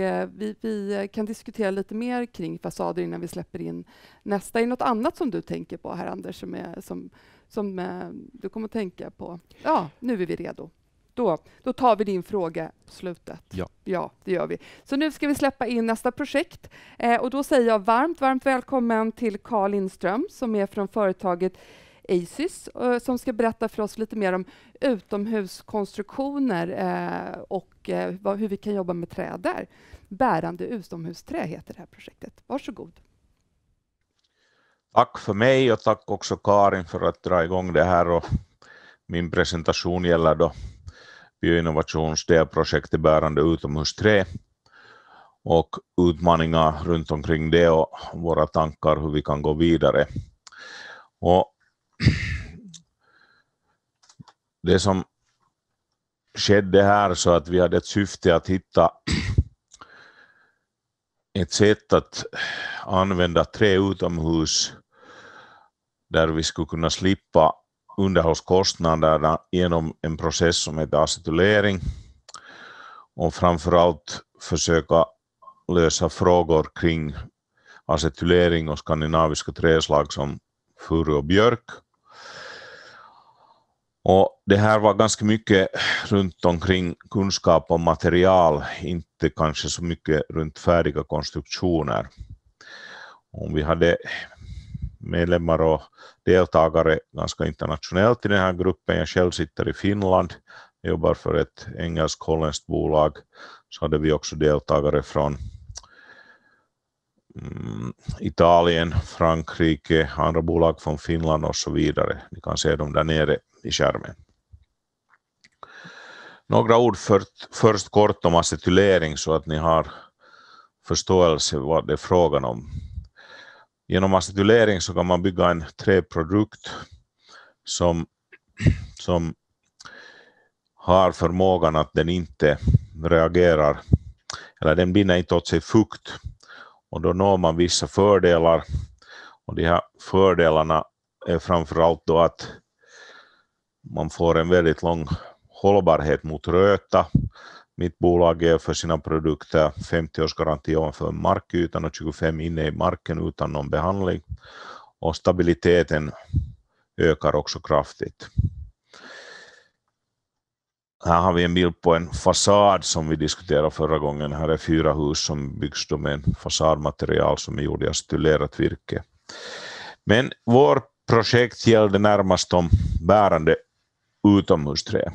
vi kan diskutera lite mer kring fasader innan vi släpper in nästa. Är något annat som du tänker på här, Anders, som du kommer att tänka på? Ja, nu är vi redo. Då tar vi din fråga på slutet. Ja, det gör vi. Så nu ska vi släppa in nästa projekt. Och då säger jag varmt välkommen till Carl Lindström som är från företaget ACES som ska berätta för oss lite mer om utomhuskonstruktioner och hur vi kan jobba med trä där. Bärande utomhusträ heter det här projektet. Varsågod. Tack för mig och tack också Karin för att dra igång det här. Och min presentation gäller då bioinnovationsdelprojektet Bärande utomhusträ och utmaningar runt omkring det och våra tankar hur vi kan gå vidare. Och det som skedde här så att vi hade ett syfte att hitta ett sätt att använda trä utomhus där vi skulle kunna slippa underhållskostnaderna genom en process som heter acetylering och framförallt försöka lösa frågor kring acetylering och skandinaviska träslag som furu och björk. Och det här var ganska mycket runt omkring kunskap om material, inte kanske så mycket runt färdiga konstruktioner. Och vi hade medlemmar och deltagare ganska internationellt i den här gruppen. Jag själv sitter i Finland, jag jobbar för ett engelsk-holländskt bolag. Så hade vi också deltagare från Italien, Frankrike, andra bolag från Finland och så vidare. Ni kan se dem där nere i skärmen. Några ord först kort om acetylering så att ni har förståelse vad det är frågan om. Genom acetylering så kan man bygga en träprodukt som har förmågan att den inte reagerar eller den binder inte åt sig fukt. Och då når man vissa fördelar och de här fördelarna är framförallt då att man får en väldigt lång hållbarhet mot röta. Mitt bolag ger för sina produkter 50 års garanti ovanför markytan och 25 inne i marken utan någon behandling. Och stabiliteten ökar också kraftigt. Här har vi en bild på en fasad som vi diskuterade förra gången. Här är 4 hus som byggs då med en fasadmaterial som är gjord i acetylerat virke. Men vår projekt gällde närmast om bärande utomhusträ.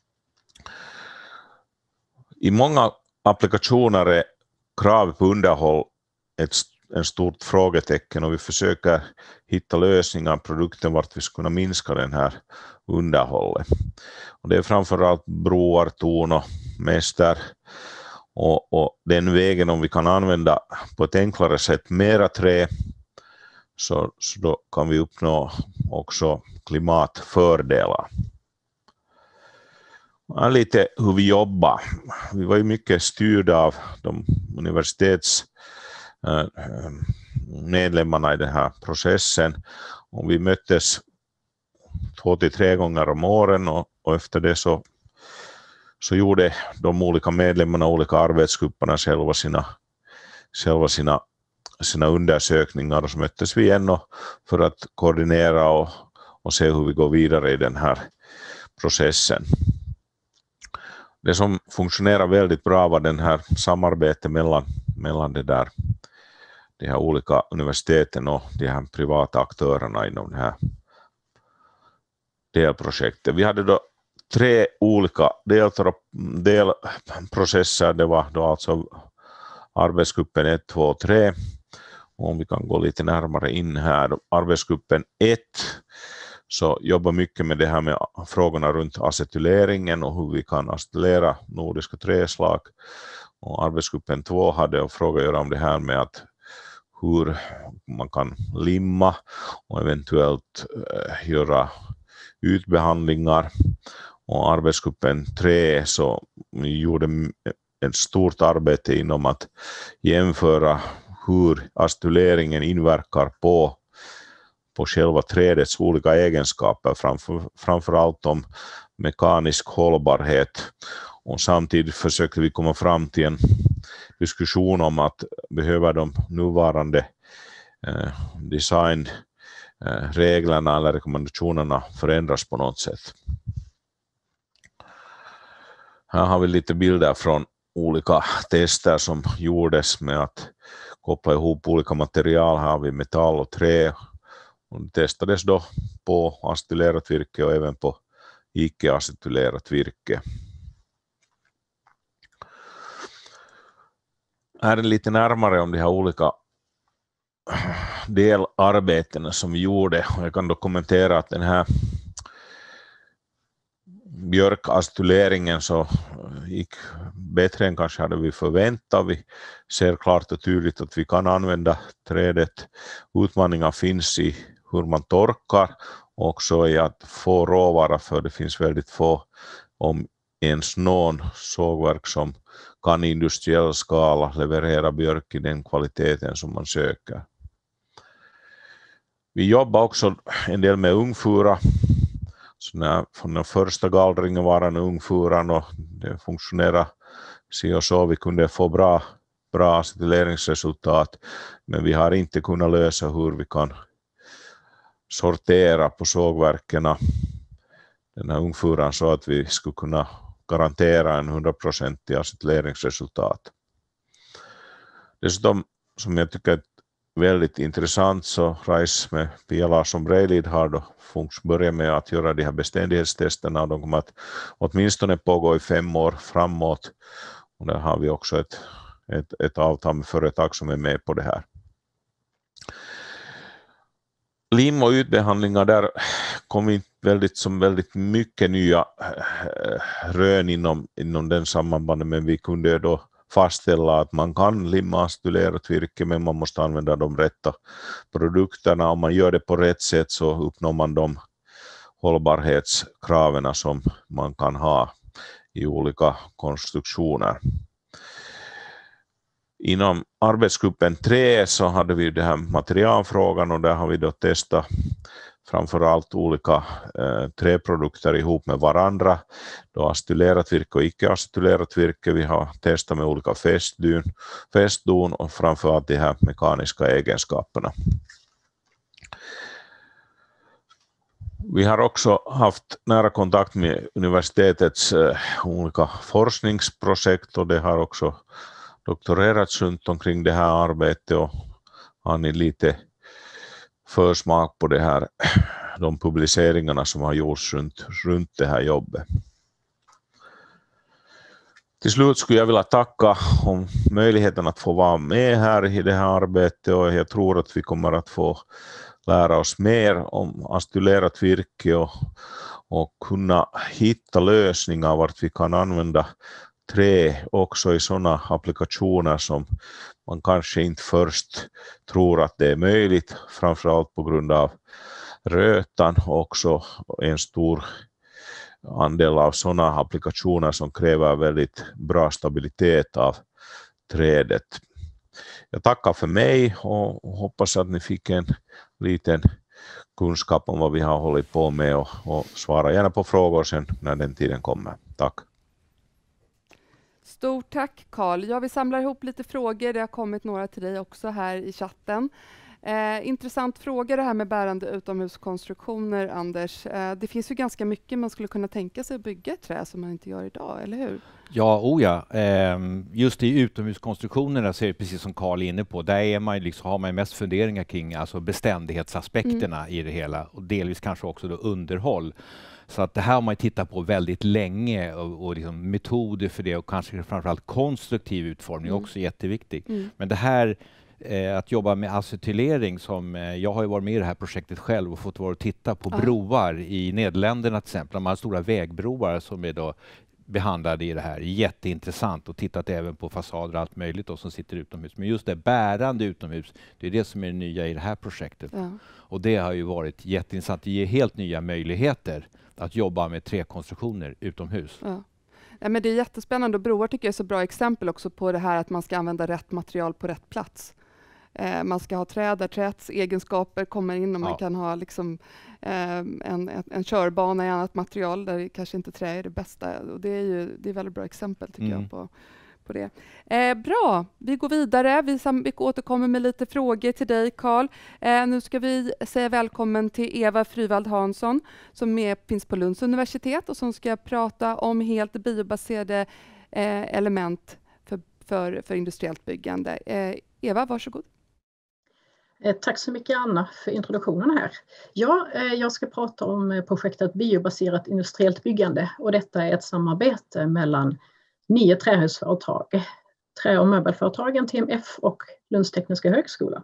I många applikationer är krav på underhåll en stort frågetecken och vi försöker hitta lösningar på produkten vart vi ska kunna minska den här underhållet. Och det är framförallt broar, torn och mäster och den vägen om vi kan använda på ett enklare sätt mera trä så då kan vi uppnå också klimatfördelar. Lite hur vi jobbar. Vi var ju mycket styrda av de universitetsmedlemmarna i den här processen. Och vi möttes 2-3 gånger om åren och efter det så gjorde de olika medlemmarna, olika arbetsgrupperna själva sina undersökningar och så möttes vi igen för att koordinera och se hur vi går vidare i den här processen. Det som funktionerar väldigt bra var den här samarbetet mellan de här olika universiteten och de här privata aktörerna inom det här delprojektet. Vi hade då 3 olika delprocesser. Det var då alltså arbetsgruppen 1, 2 och 3. Om vi kan gå lite närmare in här. Arbetsgruppen 1 så jobbar mycket med det här med frågorna runt acetyleringen och hur vi kan acetylera nordiska träslag. Och arbetsgruppen 2 hade en fråga att göra om det här med att hur man kan limma och eventuellt göra utbehandlingar. Och arbetsgruppen 3 så gjorde ett stort arbete inom att jämföra hur acetyleringen inverkar på själva trädets olika egenskaper, framförallt om mekanisk hållbarhet. Och samtidigt försökte vi komma fram till en diskussion om att behöver de nuvarande designreglerna eller rekommendationerna förändras på något sätt. Här har vi lite bilder från olika tester som gjordes med att koppla ihop olika material. Här har vi metall och trä Och det testades då på acetylerat virke och även på icke-acetylerat virke. Här är lite närmare om de här olika delarbetena som vi gjorde. Jag kan då kommentera att den här björkacetyleringen så gick bättre än kanske hade vi förväntat. Vi ser klart och tydligt att vi kan använda trädet. Utmaningar finns i hur man torkar och också i att få råvara, för det finns väldigt få, om ens någon, sågverk som kan i industriell skala leverera björk i den kvaliteten som man söker. Vi jobbar också en del med ungfura. Så från den första gallringen var den ungfuran och det funktionerar så. Vi kunde få bra acetyleringsresultat, men vi har inte kunnat lösa hur vi kan sortera på sågverken den här ungfuran så att vi skulle kunna garantera en 100% acetyleringsresultat. Dessutom, som jag tycker är väldigt intressant, så RISE med Pia Larsson-Breilid har då börjat med att göra de här beständighetstesterna, och de kommer att åtminstone pågå i 5 år framåt. Och där har vi också ett avtal med företag som är med på det här. Lim- och utbehandlingar, där kom vi väldigt mycket nya rön inom den sammanbandet, men vi kunde då fastställa att man kan limma acetylerat virke, men man måste använda de rätta produkterna. Om man gör det på rätt sätt så uppnår man de hållbarhetskraven som man kan ha i olika konstruktioner. Inom arbetsgruppen 3 så hade vi det här materialfrågan, och där har vi då testat framförallt olika träprodukter ihop med varandra. Då acetylerat virke och icke-acetylerat virke. Vi har testat med olika fästdon och framförallt de här mekaniska egenskaperna. Vi har också haft nära kontakt med universitetets olika forskningsprojekt, och det har också doktorerats runt omkring det här arbetet, och har ni lite försmak på det här, de publiceringarna som har gjorts runt det här jobbet. Till slut skulle jag vilja tacka om möjligheten att få vara med här i det här arbetet, och jag tror att vi kommer att få lära oss mer om acetylerat virke och kunna hitta lösningar vart vi kan använda trä också i sådana applikationer som man kanske inte först tror att det är möjligt, framförallt på grund av rötan, och också en stor andel av sådana applikationer som kräver väldigt bra stabilitet av trädet. Jag tackar för mig och hoppas att ni fick en liten kunskap om vad vi har hållit på med, och svara gärna på frågor sen när den tiden kommer. Tack. Stort tack Carl. Ja, vi samlar ihop lite frågor. Det har kommit några till dig också här i chatten. Intressant fråga det här med bärande utomhuskonstruktioner, Anders. Det finns ju ganska mycket man skulle kunna tänka sig att bygga ett trä som man inte gör idag, eller hur? Ja, just i utomhuskonstruktionerna så är det precis som Carl är inne på. Där är man har man mest funderingar kring alltså beständighetsaspekterna i det hela, och delvis kanske också då underhåll. Så att det här har man tittat på väldigt länge, och liksom metoder för det, och kanske framförallt konstruktiv utformning också jätteviktigt. Men det här att jobba med acetylering, som jag har ju varit med i det här projektet själv och fått vara och titta på broar i Nederländerna till exempel. De har stora vägbroar som är då behandlade i det här. Jätteintressant, och tittat även på fasader och allt möjligt då, som sitter utomhus. Men just det bärande utomhus, det är det som är det nya i det här projektet. Ja. Och det har ju varit jätteintressant. Det ger helt nya möjligheter att jobba med träkonstruktioner utomhus. Ja. Ja, men det är jättespännande, och broar tycker jag är så bra exempel också på det här att man ska använda rätt material på rätt plats. Man ska ha träd där träds egenskaper kommer in, och man kan ha liksom, en körbana i annat material där kanske inte trä är det bästa. Och det är väldigt bra exempel tycker jag på det. Bra, vi går vidare. Vi återkommer med lite frågor till dig, Carl. Nu ska vi säga välkommen till Eva Fryvald Hansson som finns på Lunds universitet och som ska prata om helt biobaserade element för industriellt byggande. Eva, varsågod. Tack så mycket Anna för introduktionen här. Ja, jag ska prata om projektet Biobaserat industriellt byggande och detta är ett samarbete mellan 9 trähusföretag, trä- och möbelföretagen TMF och Lunds tekniska högskola.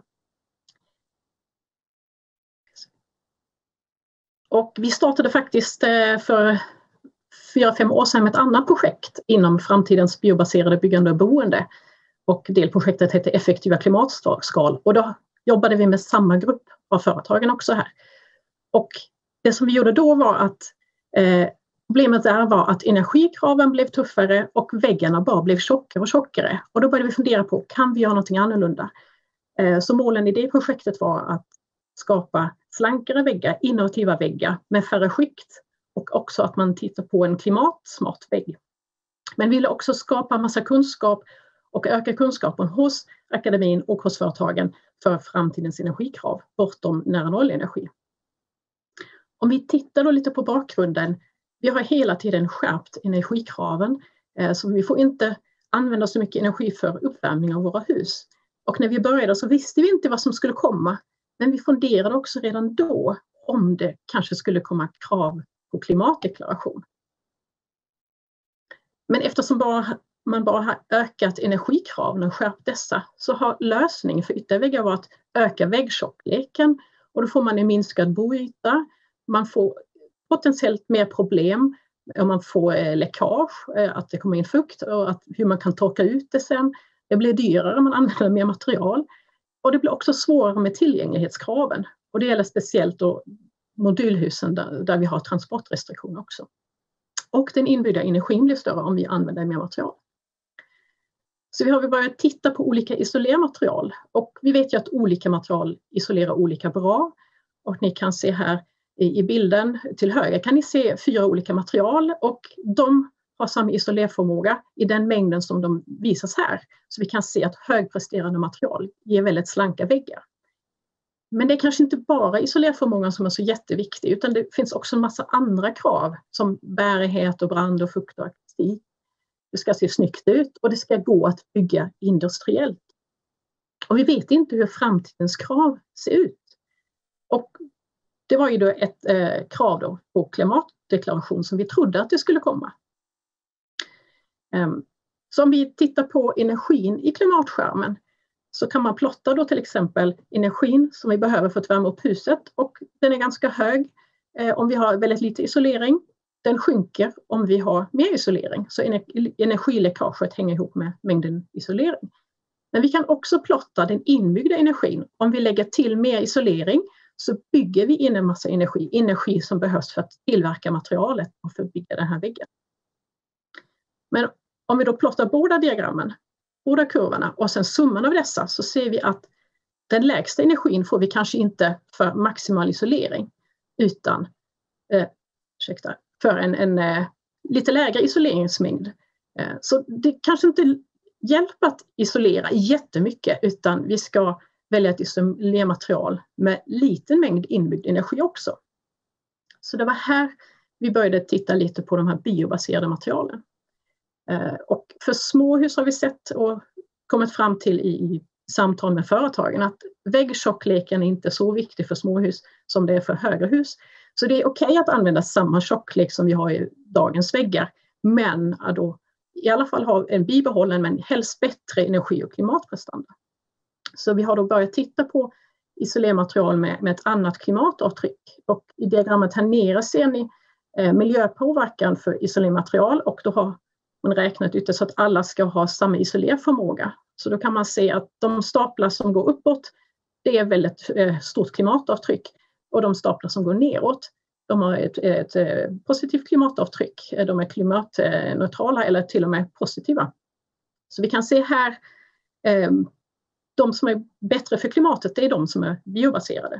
Och vi startade faktiskt för 4-5 år sedan med ett annat projekt inom framtidens biobaserade byggande och boende. Och delprojektet heter Effektiva klimatskal och då jobbade vi med samma grupp av företagen också här. Och det som vi gjorde då var att problemet där var att energikraven blev tuffare och väggarna bara blev tjockare och tjockare. Och då började vi fundera på, kan vi göra någonting annorlunda? Så målen i det projektet var att skapa slankare väggar, innovativa väggar med färre skikt och också att man tittar på en klimatsmart vägg. Men ville också skapa massa kunskap och öka kunskapen hos akademin och hos företagen för framtidens energikrav bortom nära nollenergi. Om vi tittar då lite på bakgrunden, vi har hela tiden skärpt energikraven så vi får inte använda så mycket energi för uppvärmning av våra hus. Och när vi började så visste vi inte vad som skulle komma, men vi funderade också redan då om det kanske skulle komma krav på klimatdeklaration. Men eftersom man bara har ökat energikraven och skärpt dessa så har lösningen för ytterväggar varit att öka väggtjockleken och då får man en minskad boyta, man får potentiellt mer problem om man får läckage, att det kommer in fukt och hur man kan torka ut det sen. Det blir dyrare om man använder mer material och det blir också svårare med tillgänglighetskraven och det gäller speciellt då modulhusen där vi har transportrestriktioner också. Och den inbyggda energin blir större om vi använder mer material. Så vi har börjat titta på olika isolermaterial och vi vet ju att olika material isolerar olika bra. Och ni kan se här i bilden till höger kan ni se 4 olika material och de har samma isolerförmåga i den mängden som de visas här. Så vi kan se att högpresterande material ger väldigt slanka väggar. Men det är kanske inte bara isolerförmågan som är så jätteviktig utan det finns också en massa andra krav som bärighet och brand och fukt och akustik. Det ska se snyggt ut och det ska gå att bygga industriellt. Och vi vet inte hur framtidens krav ser ut. Och det var ju då ett krav då på klimatdeklaration som vi trodde att det skulle komma. Så om vi tittar på energin i klimatskärmen så kan man plotta då till exempel energin som vi behöver för att värma upp huset och den är ganska hög om vi har väldigt lite isolering. Den sjunker om vi har mer isolering så energiläckaget hänger ihop med mängden isolering. Men vi kan också plotta den inbyggda energin. Om vi lägger till mer isolering så bygger vi in en massa energi som behövs för att tillverka materialet och för att bygga den här väggen. Men om vi då plottar båda diagrammen, båda kurvorna och sen summan av dessa så ser vi att den lägsta energin får vi kanske inte för maximal isolering utan för en lite lägre isoleringsmängd. Så det kanske inte hjälper att isolera jättemycket utan vi ska välja ett isolermaterial med liten mängd inbyggd energi också. Så det var här vi började titta lite på de här biobaserade materialen. Och för småhus har vi sett och kommit fram till i samtal med företagen att väggtjockleken är inte så viktig för småhus som det är för högre hus. Så det är okej att använda samma tjocklek som vi har i dagens väggar men då i alla fall ha en bibehållen men helst bättre energi- och klimatprestanda. Så vi har då börjat titta på isolermaterial med ett annat klimatavtryck och i diagrammet här nere ser ni miljöpåverkan för isolermaterial och då har man räknat ut det så att alla ska ha samma isolerförmåga. Så då kan man se att de staplar som går uppåt det är väldigt stort klimatavtryck och de staplar som går neråt de har ett positivt klimatavtryck. De är klimatneutrala eller till och med positiva. Så vi kan se här de som är bättre för klimatet det är de som är biobaserade.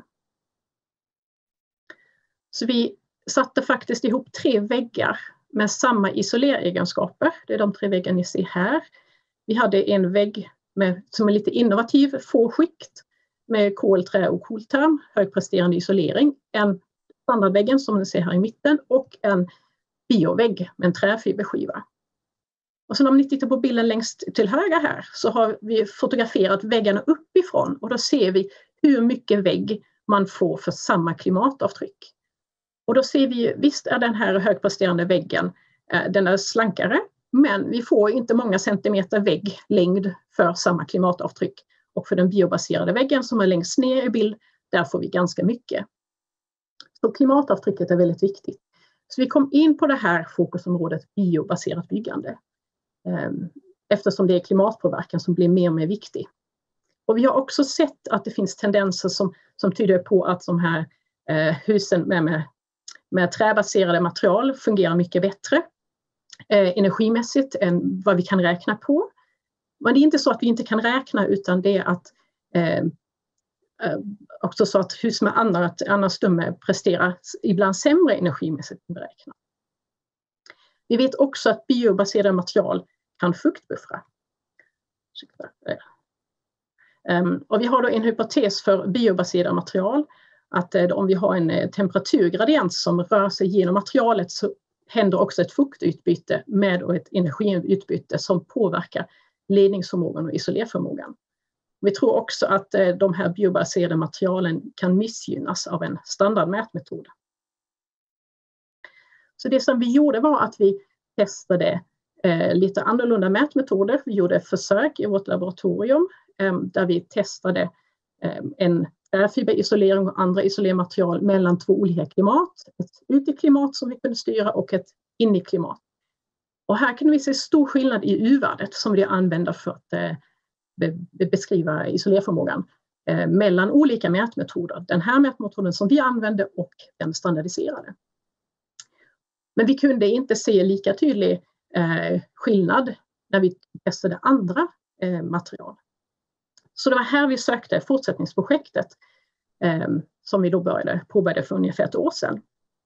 Så vi satte faktiskt ihop 3 väggar med samma isoleregenskaper. Det är de 3 väggar ni ser här. Vi hade en vägg som är lite innovativ, få skikt med kolträ och kolterm, högpresterande isolering. En standardväggen som ni ser här i mitten och en biovägg med en träfiberskiva. Och sen om ni tittar på bilden längst till höger här så har vi fotograferat väggarna uppifrån och då ser vi hur mycket vägg man får för samma klimatavtryck. Och då ser vi ju, visst är den här högpresterande väggen, den är slankare, men vi får inte många centimeter vägglängd för samma klimatavtryck. Och för den biobaserade väggen som är längst ner i bild, där får vi ganska mycket. Så klimatavtrycket är väldigt viktigt. Så vi kom in på det här fokusområdet biobaserat byggande. Eftersom det är klimatpåverkan som blir mer och mer viktig. Och vi har också sett att det finns tendenser som tyder på att de här husen med träbaserade material fungerar mycket bättre energimässigt än vad vi kan räkna på. Men det är inte så att vi inte kan räkna, utan det är att också så att hus med annat stumme presterar ibland sämre energimässigt än beräknat. Vi vet också att biobaserade material kan fuktbuffra. Och vi har då en hypotes för biobaserade material att om vi har en temperaturgradient som rör sig genom materialet så händer också ett fuktutbyte med och ett energiutbyte som påverkar ledningsförmågan och isolerförmågan. Vi tror också att de här biobaserade materialen kan missgynnas av en standardmätmetod. Så det som vi gjorde var att vi testade lite annorlunda mätmetoder. Vi gjorde försök i vårt laboratorium där vi testade en fiberisolering och andra isolermaterial mellan två olika klimat. Ett uteklimat som vi kunde styra och ett ineklimat. Och här kan vi se stor skillnad i U-värdet som vi använder för att beskriva isolerförmågan mellan olika mätmetoder. Den här mätmetoden som vi använde och den standardiserade. Men vi kunde inte se lika tydlig skillnad när vi testade andra material. Så det var här vi sökte fortsättningsprojektet som vi då påbörjade för ungefär ett år sedan.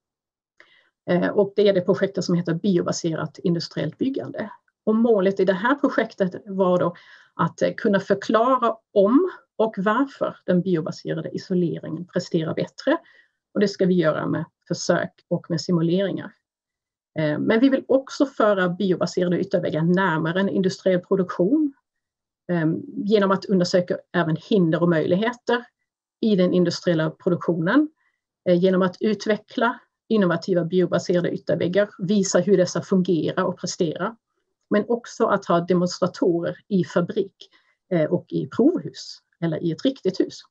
Och det är det projektet som heter biobaserat industriellt byggande. Och målet i det här projektet var då att kunna förklara om och varför den biobaserade isoleringen presterar bättre. Och det ska vi göra med försök och med simuleringar. Men vi vill också föra biobaserade ytterväggar närmare en industriell produktion genom att undersöka även hinder och möjligheter i den industriella produktionen. Genom att utveckla innovativa biobaserade ytterväggar, visa hur dessa fungerar och presterar. Men också att ha demonstratorer i fabrik och i provhus eller i ett riktigt hus.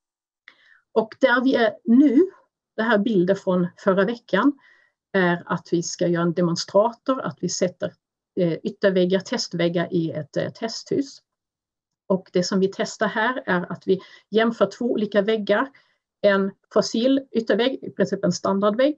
Och där vi är nu, det här bilden från förra veckan, är att vi ska göra en demonstrator, att vi sätter ytterväggar, testväggar i ett testhus. Och det som vi testar här är att vi jämför två olika väggar. En fossil yttervägg, i princip en standardvägg,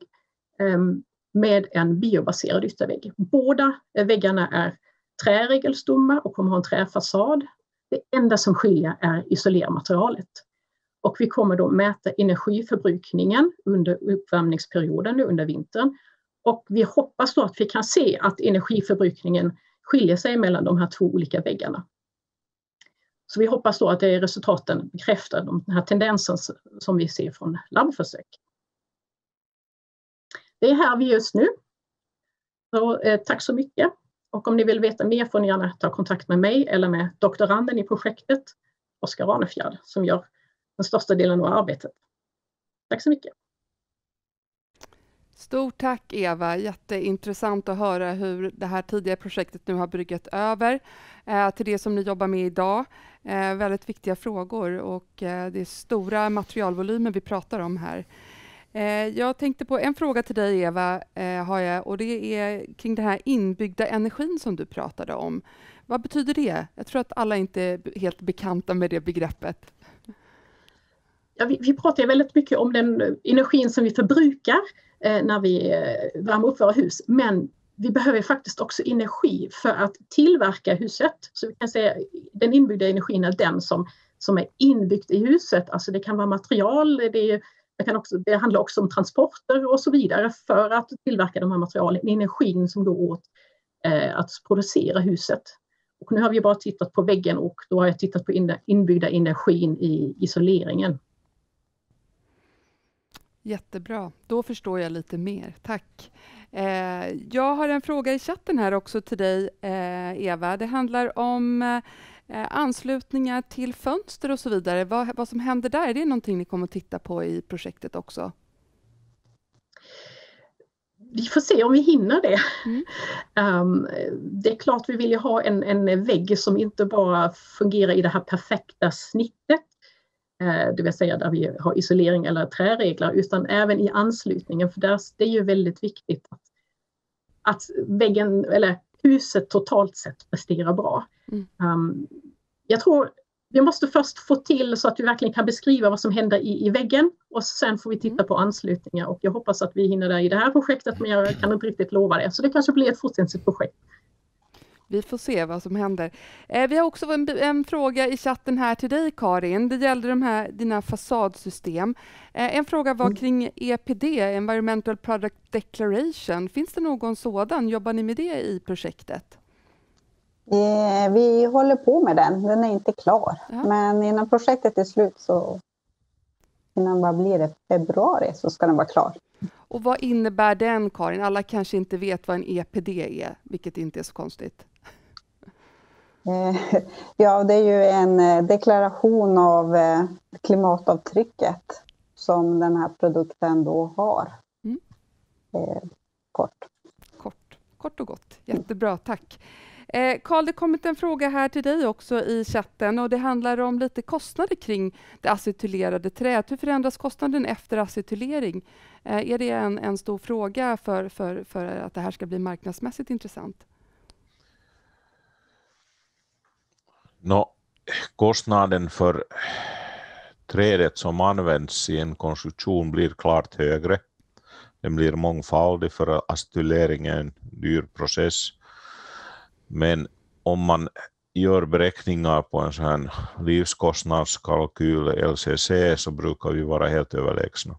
med en biobaserad yttervägg. Båda väggarna är träregelstomma och kommer ha en träfasad. Det enda som skiljer är isolermaterialet. Och vi kommer då mäta energiförbrukningen under uppvärmningsperioden under vintern. Och vi hoppas då att vi kan se att energiförbrukningen skiljer sig mellan de här två olika väggarna. Så vi hoppas då att det är resultaten bekräftar den här tendensen som vi ser från labbförsök. Det är här vi är just nu. Så, tack så mycket. Och om ni vill veta mer får ni gärna ta kontakt med mig eller med doktoranden i projektet, Oskar Ranefjärd, som gör den största delen av arbetet. Tack så mycket. Stort tack Eva, jätteintressant att höra hur det här tidigare projektet nu har bryggat över till det som ni jobbar med idag. Väldigt viktiga frågor och det är stora materialvolymer vi pratar om här. Jag tänkte på en fråga till dig Eva, och det är kring den här inbyggda energin som du pratade om. Vad betyder det? Jag tror att alla inte är helt bekanta med det begreppet. Ja, vi pratar väldigt mycket om den energin som vi förbrukar när vi värmer upp våra hus. Men vi behöver faktiskt också energi för att tillverka huset. Så vi kan säga den inbyggda energin är den som är inbyggt i huset. Alltså det kan vara material, det handlar också om transporter och så vidare för att tillverka de här materialen. Energin som går åt att producera huset. Och nu har vi bara tittat på väggen och då har jag tittat på inbyggda energin i isoleringen. Jättebra, då förstår jag lite mer. Tack. Jag har en fråga i chatten här också till dig, Eva. Det handlar om Anslutningar till fönster och så vidare. Vad som händer där, är det någonting ni kommer att titta på i projektet också? Vi får se om vi hinner det. Det är klart vi vill ju ha en vägg som inte bara fungerar i det här perfekta snittet, det vill säga där vi har isolering eller träregler, utan även i anslutningen, för det är ju väldigt viktigt att väggen eller huset totalt sett presterar bra. Jag tror vi måste först få till så att vi verkligen kan beskriva vad som händer i väggen, och sen får vi titta på anslutningar, och jag hoppas att vi hinner där i det här projektet, men jag kan inte riktigt lova det. Så det kanske blir ett fortsättningsprojekt. Vi får se vad som händer. Vi har också en fråga i chatten här till dig, Karin. Det gällde dina fasadsystem. En fråga var kring EPD, Environmental Product Declaration. Finns det någon sådan? Jobbar ni med det i projektet? Vi håller på med den. Den är inte klar. Ja. Men innan projektet är slut, så innan vad blir det, februari, så ska den vara klar. Och vad innebär den, Karin? Alla kanske inte vet vad en EPD är, vilket inte är så konstigt. Ja, det är ju en deklaration av klimatavtrycket som den här produkten då har. Kort och gott. Jättebra, tack. Carl, det kommit en fråga här till dig också i chatten, och det handlar om lite kostnader kring det acetylerade träet. Hur förändras kostnaden efter acetylering? Är det en stor fråga för att det här ska bli marknadsmässigt intressant? Kostnaden för trädet som används i en konstruktion blir klart högre. Den blir mångfaldig, för acetylering är en dyr process. Men om man gör beräkningar på en sån här livskostnadskalkyl, LCC, så brukar vi vara helt överlägsna.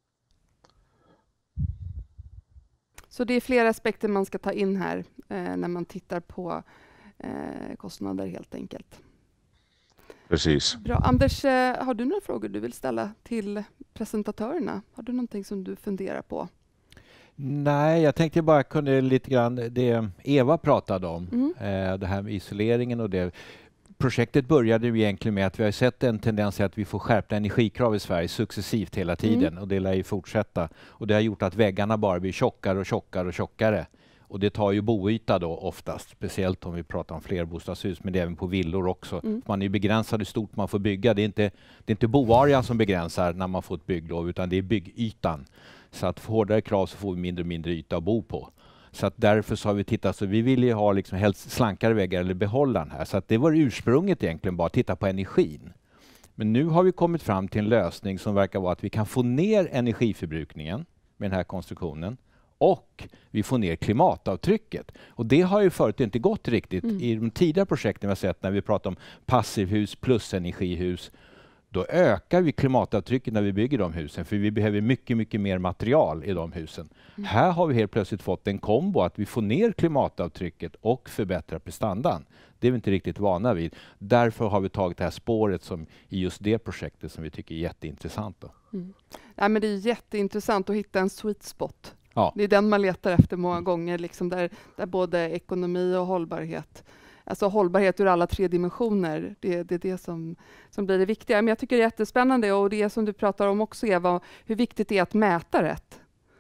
Så det är flera aspekter man ska ta in här när man tittar på kostnader helt enkelt. Precis. Bra. Anders, har du några frågor du vill ställa till presentatörerna? Har du någonting som du funderar på? Nej, jag tänkte bara kunde lite grann det Eva pratade om, det här med isoleringen och det. Projektet började ju egentligen med att vi har sett en tendens att vi får skärpta energikrav i Sverige successivt hela tiden, och det lär ju fortsätta. Och det har gjort att väggarna bara blir tjockare och tjockare och tjockare. Och det tar ju boyta då oftast, speciellt om vi pratar om flerbostadshus, men det är även på villor också. Man är ju begränsad hur stort man får bygga. Det är inte boarean som begränsar när man får ett bygglov, utan det är byggytan. Så att för hårdare krav så får vi mindre och mindre yta att bo på. Så att därför så har vi tittat, så vi vill ju ha liksom helst slankare väggar eller behålla den här. Så att det var ursprunget egentligen, bara titta på energin. Men nu har vi kommit fram till en lösning som verkar vara att vi kan få ner energiförbrukningen med den här konstruktionen. Och vi får ner klimatavtrycket. Och det har ju förut inte gått riktigt. I de tidigare projekten vi har sett, när vi pratar om passivhus plus energihus, då ökar vi klimatavtrycket när vi bygger de husen, för vi behöver mycket, mycket mer material i de husen. Här har vi helt plötsligt fått en kombo att vi får ner klimatavtrycket och förbättrar prestandan. Det är vi inte riktigt vana vid. Därför har vi tagit det här spåret som i just det projektet som vi tycker är jätteintressant. Då. Ja, men det är jätteintressant att hitta en sweet spot. Ja. Det är den man letar efter många gånger, liksom där både ekonomi och hållbarhet. Alltså hållbarhet ur alla 3 dimensioner, det är det som blir det viktiga. Men jag tycker det är jättespännande, och det som du pratar om också, Eva, hur viktigt det är att mäta rätt.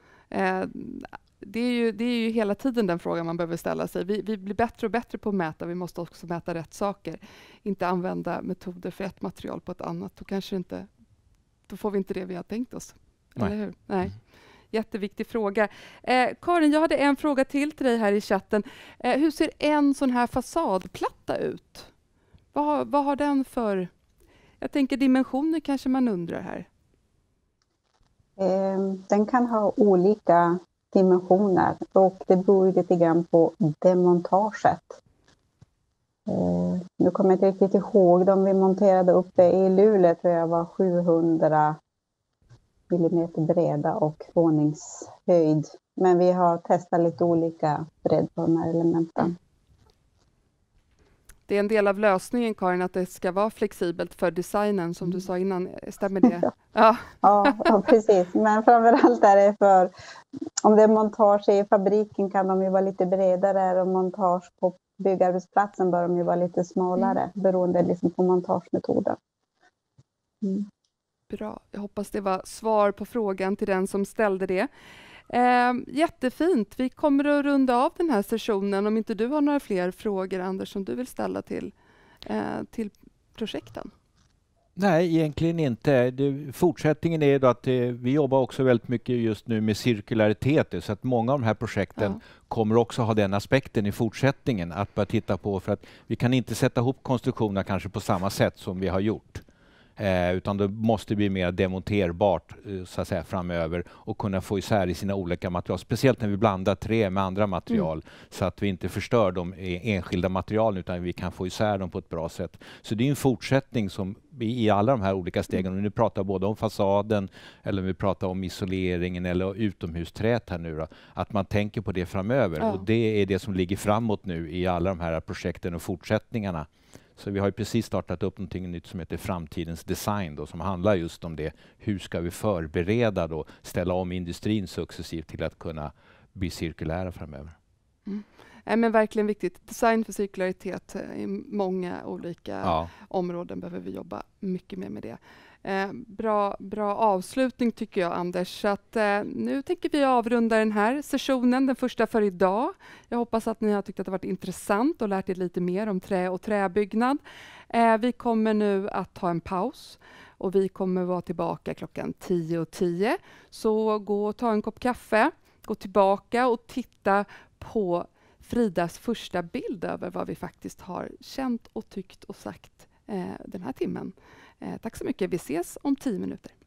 Det är ju hela tiden den frågan man behöver ställa sig. Vi blir bättre och bättre på att mäta, vi måste också mäta rätt saker. Inte använda metoder för ett material på ett annat, då får vi inte det vi har tänkt oss. Nej. Eller hur? Nej. Jätteviktig fråga. Karin, jag hade en fråga till dig här i chatten. Hur ser en sån här fasadplatta ut? Vad har den för... Jag tänker dimensioner kanske man undrar här. Den kan ha olika dimensioner, och det beror lite grann på demontaget. Nu kommer jag inte riktigt ihåg, de vi monterade uppe i Luleå tror jag var 700 millimeter breda och våningshöjd. Men vi har testat lite olika bredd på de här elementen. Det är en del av lösningen, Karin, att det ska vara flexibelt för designen, som du sa innan. Stämmer det? Ja. Ja, precis. Men framförallt är det för, om det är montage i fabriken kan de ju vara lite bredare, och montage på byggarbetsplatsen bör de ju vara lite smalare, beroende liksom på montagemetoden. Mm. Bra. Jag hoppas det var svar på frågan till den som ställde det. Jättefint. Vi kommer att runda av den här sessionen. Om inte du har några fler frågor, Anders, som du vill ställa till projekten? Nej, egentligen inte. Fortsättningen är då att vi jobbar också väldigt mycket just nu med cirkularitet, så att många av de här projekten kommer också ha den aspekten i fortsättningen att börja titta på, för att vi kan inte sätta ihop konstruktioner kanske på samma sätt som vi har gjort. Utan det måste bli mer demonterbart så att säga, framöver, och kunna få isär i sina olika material. Speciellt när vi blandar trä med andra material, så att vi inte förstör de enskilda materialen, utan vi kan få isär dem på ett bra sätt. Så det är en fortsättning som i alla de här olika stegen. Nu pratar både om fasaden, eller vi pratar om isoleringen eller utomhusträet här nu då, att man tänker på det framöver. Och det är det som ligger framåt nu i alla de här projekten och fortsättningarna. Så vi har ju precis startat upp någonting nytt som heter Framtidens design då, som handlar just om det. Hur ska vi förbereda då, ställa om industrin successivt till att kunna bli cirkulära framöver. Men verkligen viktigt. Design för cirkularitet i många olika områden behöver vi jobba mycket mer med det. Bra avslutning tycker jag, Anders. Så att, nu tänker vi avrunda den här sessionen, den första för idag. Jag hoppas att ni har tyckt att det varit intressant och lärt er lite mer om trä och träbyggnad. Vi kommer nu att ta en paus och vi kommer vara tillbaka klockan 10:10. Så gå och ta en kopp kaffe, gå tillbaka och titta på Fridas första bild över vad vi faktiskt har känt och tyckt och sagt den här timmen. Tack så mycket. Vi ses om 10 minuter.